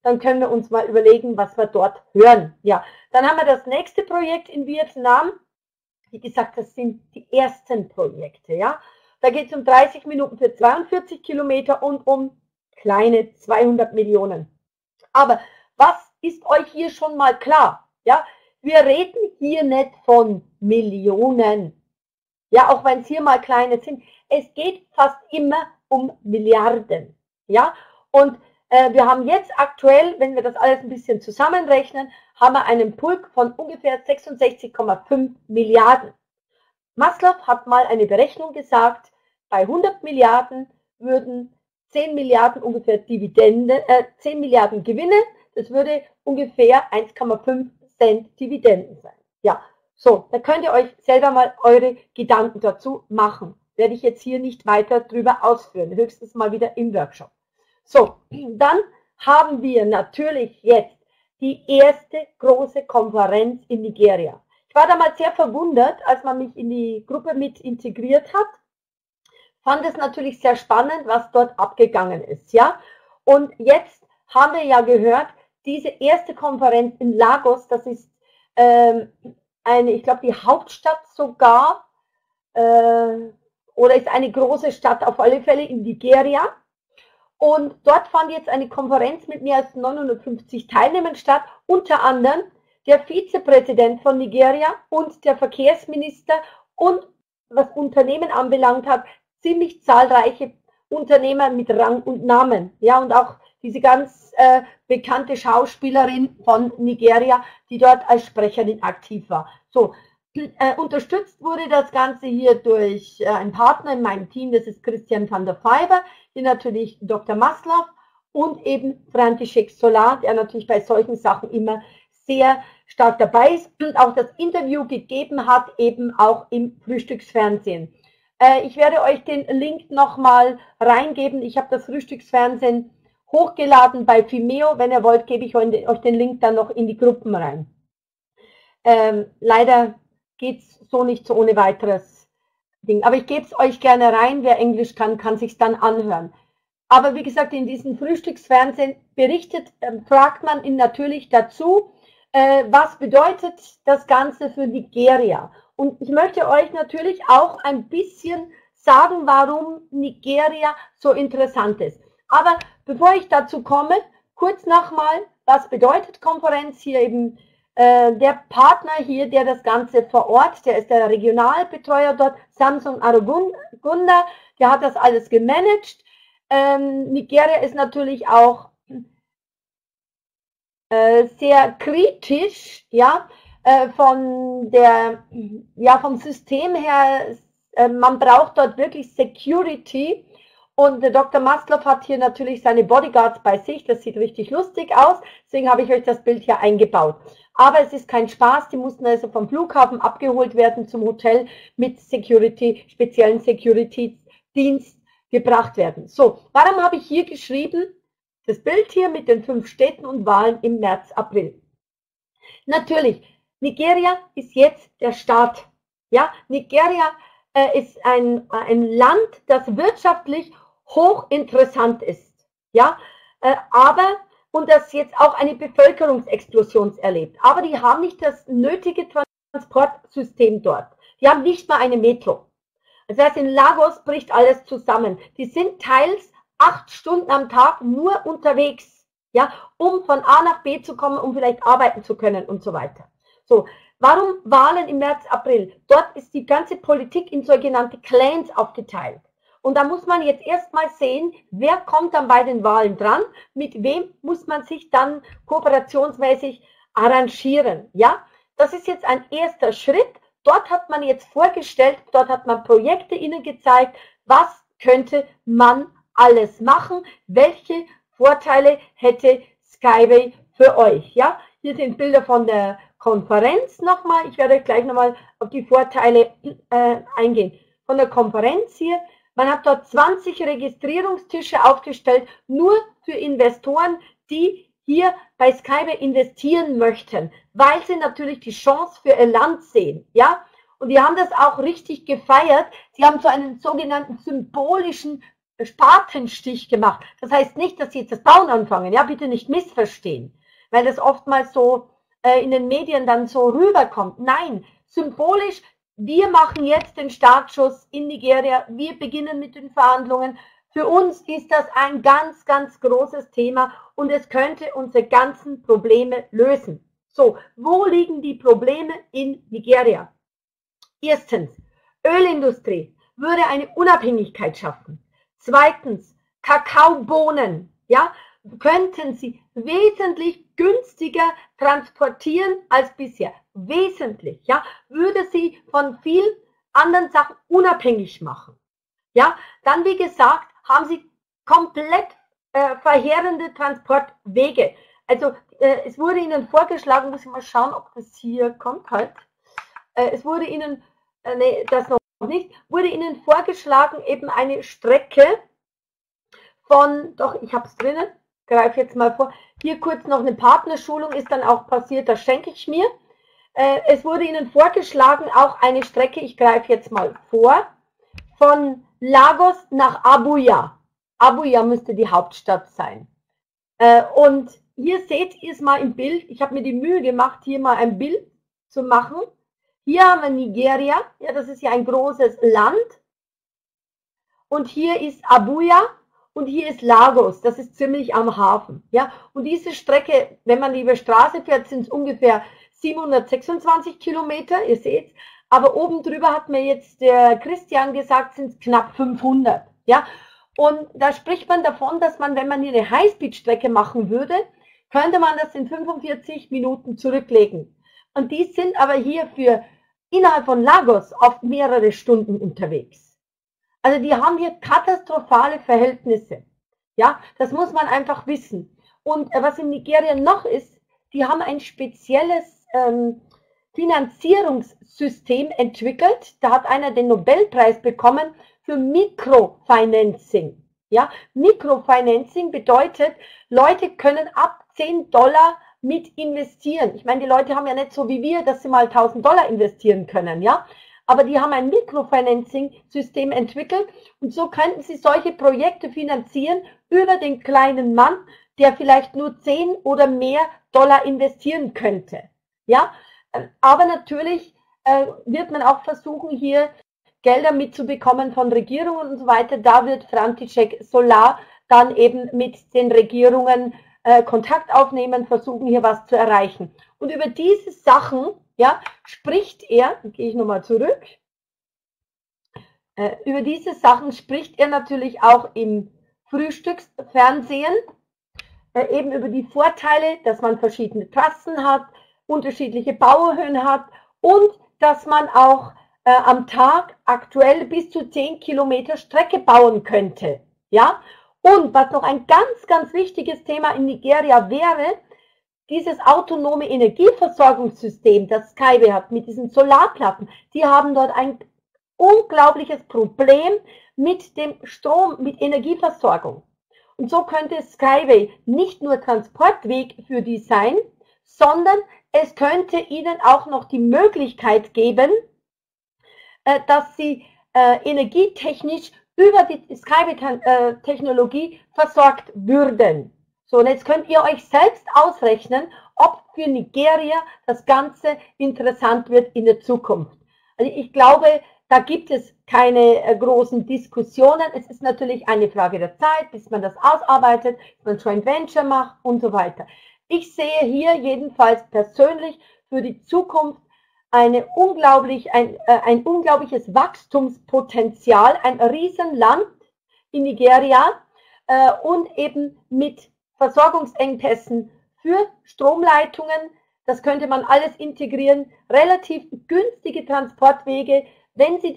dann können wir uns mal überlegen, was wir dort hören. Ja, dann haben wir das nächste Projekt in Vietnam. Wie gesagt, das sind die ersten Projekte. Ja, da geht es um 30 Minuten für 42 Kilometer und um kleine 200 Millionen. Aber was ist euch hier schon mal klar? Ja, wir reden hier nicht von Millionen. Ja, auch wenn es hier mal kleine sind. Es geht fast immer um Milliarden. Ja, und wir haben jetzt aktuell, wenn wir das alles ein bisschen zusammenrechnen, haben wir einen Pulk von ungefähr 66,5 Milliarden. Maslow hat mal eine Berechnung gesagt, bei 100 Milliarden würden 10 Milliarden ungefähr Dividende, 10 Milliarden Gewinne, das würde ungefähr 1,5 Cent Dividenden sein. Ja, so, da könnt ihr euch selber mal eure Gedanken dazu machen. Werde ich jetzt hier nicht weiter drüber ausführen, höchstens mal wieder im Workshop. So, dann haben wir natürlich jetzt die erste große Konferenz in Nigeria. Ich war damals sehr verwundert, als man mich in die Gruppe mit integriert hat. Fand es natürlich sehr spannend, was dort abgegangen ist, ja. Und jetzt haben wir ja gehört, diese erste Konferenz in Lagos, das ist ich glaube, die Hauptstadt sogar, oder ist eine große Stadt auf alle Fälle in Nigeria. Und dort fand jetzt eine Konferenz mit mehr als 950 Teilnehmern statt, unter anderem der Vizepräsident von Nigeria und der Verkehrsminister und was Unternehmen anbelangt hat, ziemlich zahlreiche Unternehmer mit Rang und Namen. Ja, und auch diese ganz bekannte Schauspielerin von Nigeria, die dort als Sprecherin aktiv war. So, unterstützt wurde das Ganze hier durch einen Partner in meinem Team, das ist Christian van der Feiber, hier natürlich Dr. Maslow und eben František Solar, der natürlich bei solchen Sachen immer sehr stark dabei ist und auch das Interview gegeben hat, eben auch im Frühstücksfernsehen. Ich werde euch den Link nochmal reingeben. Ich habe das Frühstücksfernsehen hochgeladen bei Vimeo. Wenn ihr wollt, gebe ich euch den Link dann noch in die Gruppen rein. Leider geht es so nicht so ohne weiteres Ding. Aber ich gebe es euch gerne rein. Wer Englisch kann sich dann anhören. Aber wie gesagt, in diesem Frühstücksfernsehen berichtet, fragt man ihn natürlich dazu, was bedeutet das Ganze für Nigeria. Und ich möchte euch natürlich auch ein bisschen sagen, warum Nigeria so interessant ist. Aber bevor ich dazu komme, kurz nochmal, was bedeutet Konferenz hier eben. Der Partner hier, der das Ganze vor Ort, der ist der Regionalbetreuer dort, Samsung Arugunda, der hat das alles gemanagt. Nigeria ist natürlich auch sehr kritisch, ja, vom System her, man braucht dort wirklich Security. Und der Dr. Maslow hat hier natürlich seine Bodyguards bei sich, das sieht richtig lustig aus, deswegen habe ich euch das Bild hier eingebaut. Aber es ist kein Spaß, die mussten also vom Flughafen abgeholt werden zum Hotel mit Security, speziellen Security-Dienst gebracht werden. So, warum habe ich hier geschrieben, das Bild hier mit den 5 Städten und Wahlen im März, April? Natürlich, Nigeria ist jetzt der Start. Ja, Nigeria ist ein Land, das wirtschaftlich hochinteressant ist. Ja, und das jetzt auch eine Bevölkerungsexplosion erlebt. Aber die haben nicht das nötige Transportsystem dort. Die haben nicht mal eine Metro. Das heißt, in Lagos bricht alles zusammen. Die sind teils 8 Stunden am Tag nur unterwegs, ja, um von A nach B zu kommen, um vielleicht arbeiten zu können und so weiter. So, warum Wahlen im März, April? Dort ist die ganze Politik in sogenannte Clans aufgeteilt. Und da muss man jetzt erstmal sehen, wer kommt dann bei den Wahlen dran, mit wem muss man sich dann kooperationsmäßig arrangieren. Ja, das ist jetzt ein erster Schritt. Dort hat man jetzt vorgestellt, dort hat man Projekte Ihnen gezeigt, was könnte man alles machen, welche Vorteile hätte Skyway für euch. Ja, hier sind Bilder von der Konferenz nochmal. Ich werde gleich nochmal auf die Vorteile eingehen. Von der Konferenz hier. Man hat dort 20 Registrierungstische aufgestellt, nur für Investoren, die hier bei Skyway investieren möchten, weil sie natürlich die Chance für ihr Land sehen. Ja? Und die haben das auch richtig gefeiert. Sie haben so einen sogenannten symbolischen Spatenstich gemacht. Das heißt nicht, dass sie jetzt das Bauen anfangen. Ja, bitte nicht missverstehen, weil das oftmals so in den Medien dann so rüberkommt. Nein, symbolisch, wir machen jetzt den Startschuss in Nigeria. Wir beginnen mit den Verhandlungen. Für uns ist das ein ganz, ganz großes Thema und es könnte unsere ganzen Probleme lösen. So, wo liegen die Probleme in Nigeria? Erstens, Ölindustrie würde eine Unabhängigkeit schaffen. Zweitens, Kakaobohnen, ja, könnten sie wesentlich günstiger transportieren als bisher. Wesentlich, ja, würde sie von vielen anderen Sachen unabhängig machen. Ja, dann wie gesagt, haben sie komplett verheerende Transportwege. Also es wurde ihnen vorgeschlagen, muss ich mal schauen, ob das hier kommt halt. Es wurde ihnen, nee, das noch nicht, wurde ihnen vorgeschlagen, eben eine Strecke von, doch, ich habe es drinnen, greife jetzt mal vor, hier kurz noch eine Partnerschulung ist dann auch passiert, das schenke ich mir. Es wurde ihnen vorgeschlagen, auch eine Strecke, ich greife jetzt mal vor, von Lagos nach Abuja. Abuja müsste die Hauptstadt sein. Und hier seht ihr es mal im Bild. Ich habe mir die Mühe gemacht, hier mal ein Bild zu machen. Hier haben wir Nigeria. Ja, das ist ja ein großes Land. Und hier ist Abuja und hier ist Lagos. Das ist ziemlich am Hafen. Ja, und diese Strecke, wenn man über Straße fährt, sind es ungefähr 726 Kilometer. Ihr seht, aber oben drüber hat mir jetzt der Christian gesagt, sind es knapp 500. Ja, und da spricht man davon, dass man, wenn man hier eine Highspeed-Strecke machen würde, könnte man das in 45 Minuten zurücklegen. Und die sind aber hier für innerhalb von Lagos oft mehrere Stunden unterwegs. Also die haben hier katastrophale Verhältnisse. Ja, das muss man einfach wissen. Und was in Nigeria noch ist, die haben ein spezielles Finanzierungssystem entwickelt. Da hat einer den Nobelpreis bekommen für Mikrofinancing. Ja, Mikrofinancing bedeutet, Leute können ab $10 mit investieren. Ich meine, die Leute haben ja nicht so wie wir, dass sie mal $1000 investieren können, ja. Aber die haben ein Mikrofinancing-System entwickelt und so könnten sie solche Projekte finanzieren über den kleinen Mann, der vielleicht nur 10 oder mehr Dollar investieren könnte. Ja, aber natürlich wird man auch versuchen, hier Gelder mitzubekommen von Regierungen und so weiter. Da wird František Solar dann eben mit den Regierungen Kontakt aufnehmen, versuchen hier was zu erreichen. Und über diese Sachen, ja, spricht er, gehe ich nochmal zurück, über diese Sachen spricht er natürlich auch im Frühstücksfernsehen, eben über die Vorteile, dass man verschiedene Trassen hat, unterschiedliche Bauhöhen hat und dass man auch am Tag aktuell bis zu 10 Kilometer Strecke bauen könnte. Ja? Und was noch ein ganz, ganz wichtiges Thema in Nigeria wäre, dieses autonome Energieversorgungssystem, das Skyway hat mit diesen Solarplatten, die haben dort ein unglaubliches Problem mit dem Strom, mit Energieversorgung. Und so könnte Skyway nicht nur Transportweg für die sein, sondern es könnte ihnen auch noch die Möglichkeit geben, dass sie energietechnisch über die Skyway-Technologie versorgt würden. So, und jetzt könnt ihr euch selbst ausrechnen, ob für Nigeria das Ganze interessant wird in der Zukunft. Also ich glaube, da gibt es keine großen Diskussionen. Es ist natürlich eine Frage der Zeit, bis man das ausarbeitet, bis man Joint Venture macht und so weiter. Ich sehe hier jedenfalls persönlich für die Zukunft ein unglaubliches Wachstumspotenzial, ein Riesenland in Nigeria und eben mit Versorgungsengpässen für Stromleitungen. Das könnte man alles integrieren, relativ günstige Transportwege. Wenn Sie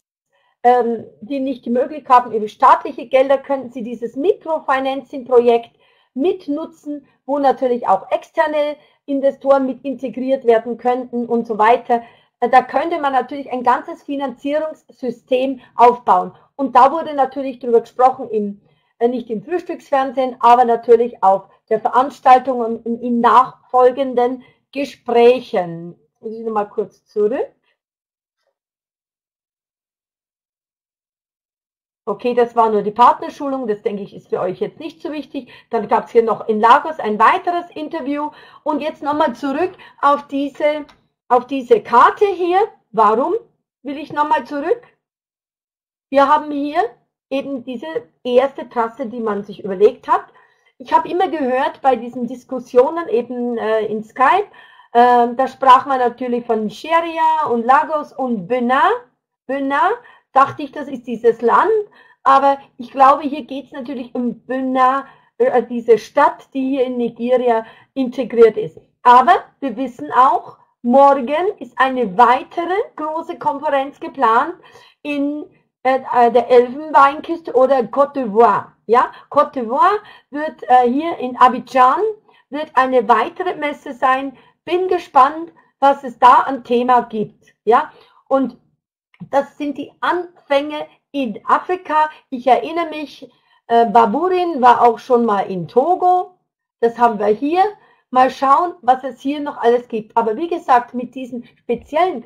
die nicht die Möglichkeit haben, über staatliche Gelder, könnten Sie dieses Mikrofinancing-Projekt mitnutzen, wo natürlich auch externe Investoren mit integriert werden könnten und so weiter. Da könnte man natürlich ein ganzes Finanzierungssystem aufbauen. Und da wurde natürlich darüber gesprochen, nicht im Frühstücksfernsehen, aber natürlich auf der Veranstaltung und in nachfolgenden Gesprächen. Jetzt muss ich nochmal kurz zurück. Okay, das war nur die Partnerschulung, das denke ich ist für euch jetzt nicht so wichtig. Dann gab es hier noch in Lagos ein weiteres Interview. Und jetzt nochmal zurück auf diese Karte hier. Warum will ich nochmal zurück? Wir haben hier eben diese erste Trasse, die man sich überlegt hat. Ich habe immer gehört bei diesen Diskussionen eben in Skype, da sprach man natürlich von Nigeria und Lagos und Benin. Benin, dachte ich, das ist dieses Land, aber ich glaube, hier geht es natürlich um Benin, diese Stadt, die hier in Nigeria integriert ist. Aber wir wissen auch, morgen ist eine weitere große Konferenz geplant in der Elfenbeinküste oder Côte d'Ivoire. Ja, Côte d'Ivoire wird hier in Abidjan wird eine weitere Messe sein. Bin gespannt, was es da an Thema gibt. Ja, und das sind die Anfänge in Afrika. Ich erinnere mich, Baburin war auch schon mal in Togo. Das haben wir hier. Mal schauen, was es hier noch alles gibt. Aber wie gesagt, mit diesen speziellen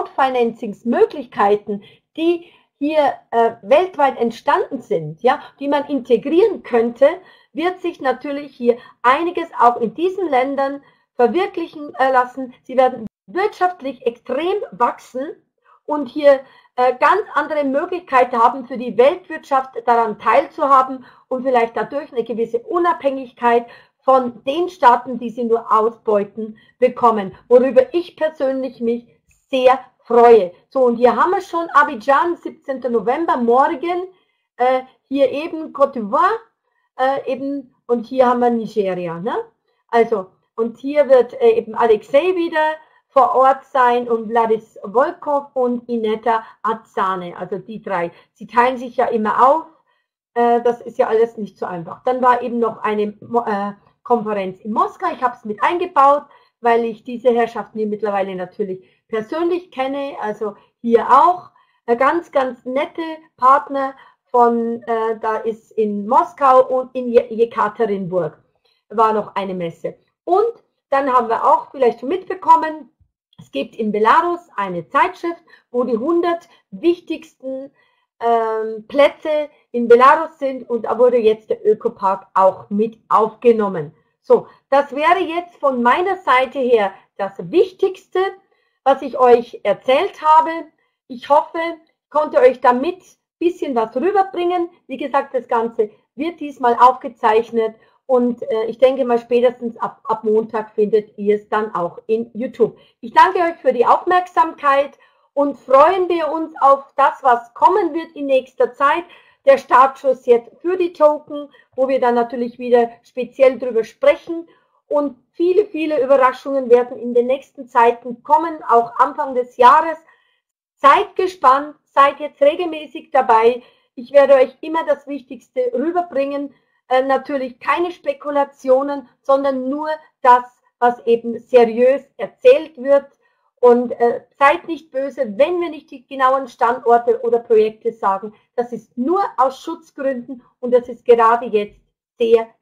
Crowdfinancings-Möglichkeiten, die hier weltweit entstanden sind, ja, die man integrieren könnte, wird sich natürlich hier einiges auch in diesen Ländern verwirklichen lassen. Sie werden wirtschaftlich extrem wachsen und hier ganz andere Möglichkeiten haben für die Weltwirtschaft daran teilzuhaben und vielleicht dadurch eine gewisse Unabhängigkeit von den Staaten, die sie nur ausbeuten, bekommen, worüber ich persönlich mich sehr freue. So, und hier haben wir schon Abidjan, 17. November, morgen, hier eben Côte d'Ivoire, eben, und hier haben wir Nigeria, ne? Also, und hier wird eben Alexei wieder vor Ort sein und Wladis Volkov und Ineta Azane, also die drei. Sie teilen sich ja immer auf, das ist ja alles nicht so einfach. Dann war eben noch eine Konferenz in Moskau, ich habe es mit eingebaut, weil ich diese Herrschaften hier mittlerweile natürlich persönlich kenne, also hier auch ganz, ganz nette Partner von, da ist in Moskau und in Jekaterinburg war noch eine Messe. Und dann haben wir auch vielleicht schon mitbekommen, es gibt in Belarus eine Zeitschrift, wo die 100 wichtigsten Plätze in Belarus sind und da wurde jetzt der Ökopark auch mit aufgenommen. So, das wäre jetzt von meiner Seite her das Wichtigste, was ich euch erzählt habe. Ich hoffe, ich konnte euch damit ein bisschen was rüberbringen. Wie gesagt, das Ganze wird diesmal aufgezeichnet und ich denke mal spätestens ab Montag findet ihr es dann auch in YouTube. Ich danke euch für die Aufmerksamkeit und freuen wir uns auf das, was kommen wird in nächster Zeit. Der Startschuss jetzt für die Token, wo wir dann natürlich wieder speziell drüber sprechen. Und viele, viele Überraschungen werden in den nächsten Zeiten kommen, auch Anfang des Jahres. Seid gespannt, seid jetzt regelmäßig dabei. Ich werde euch immer das Wichtigste rüberbringen. Natürlich keine Spekulationen, sondern nur das, was eben seriös erzählt wird. Und seid nicht böse, wenn wir nicht die genauen Standorte oder Projekte sagen. Das ist nur aus Schutzgründen und das ist gerade jetzt sehr,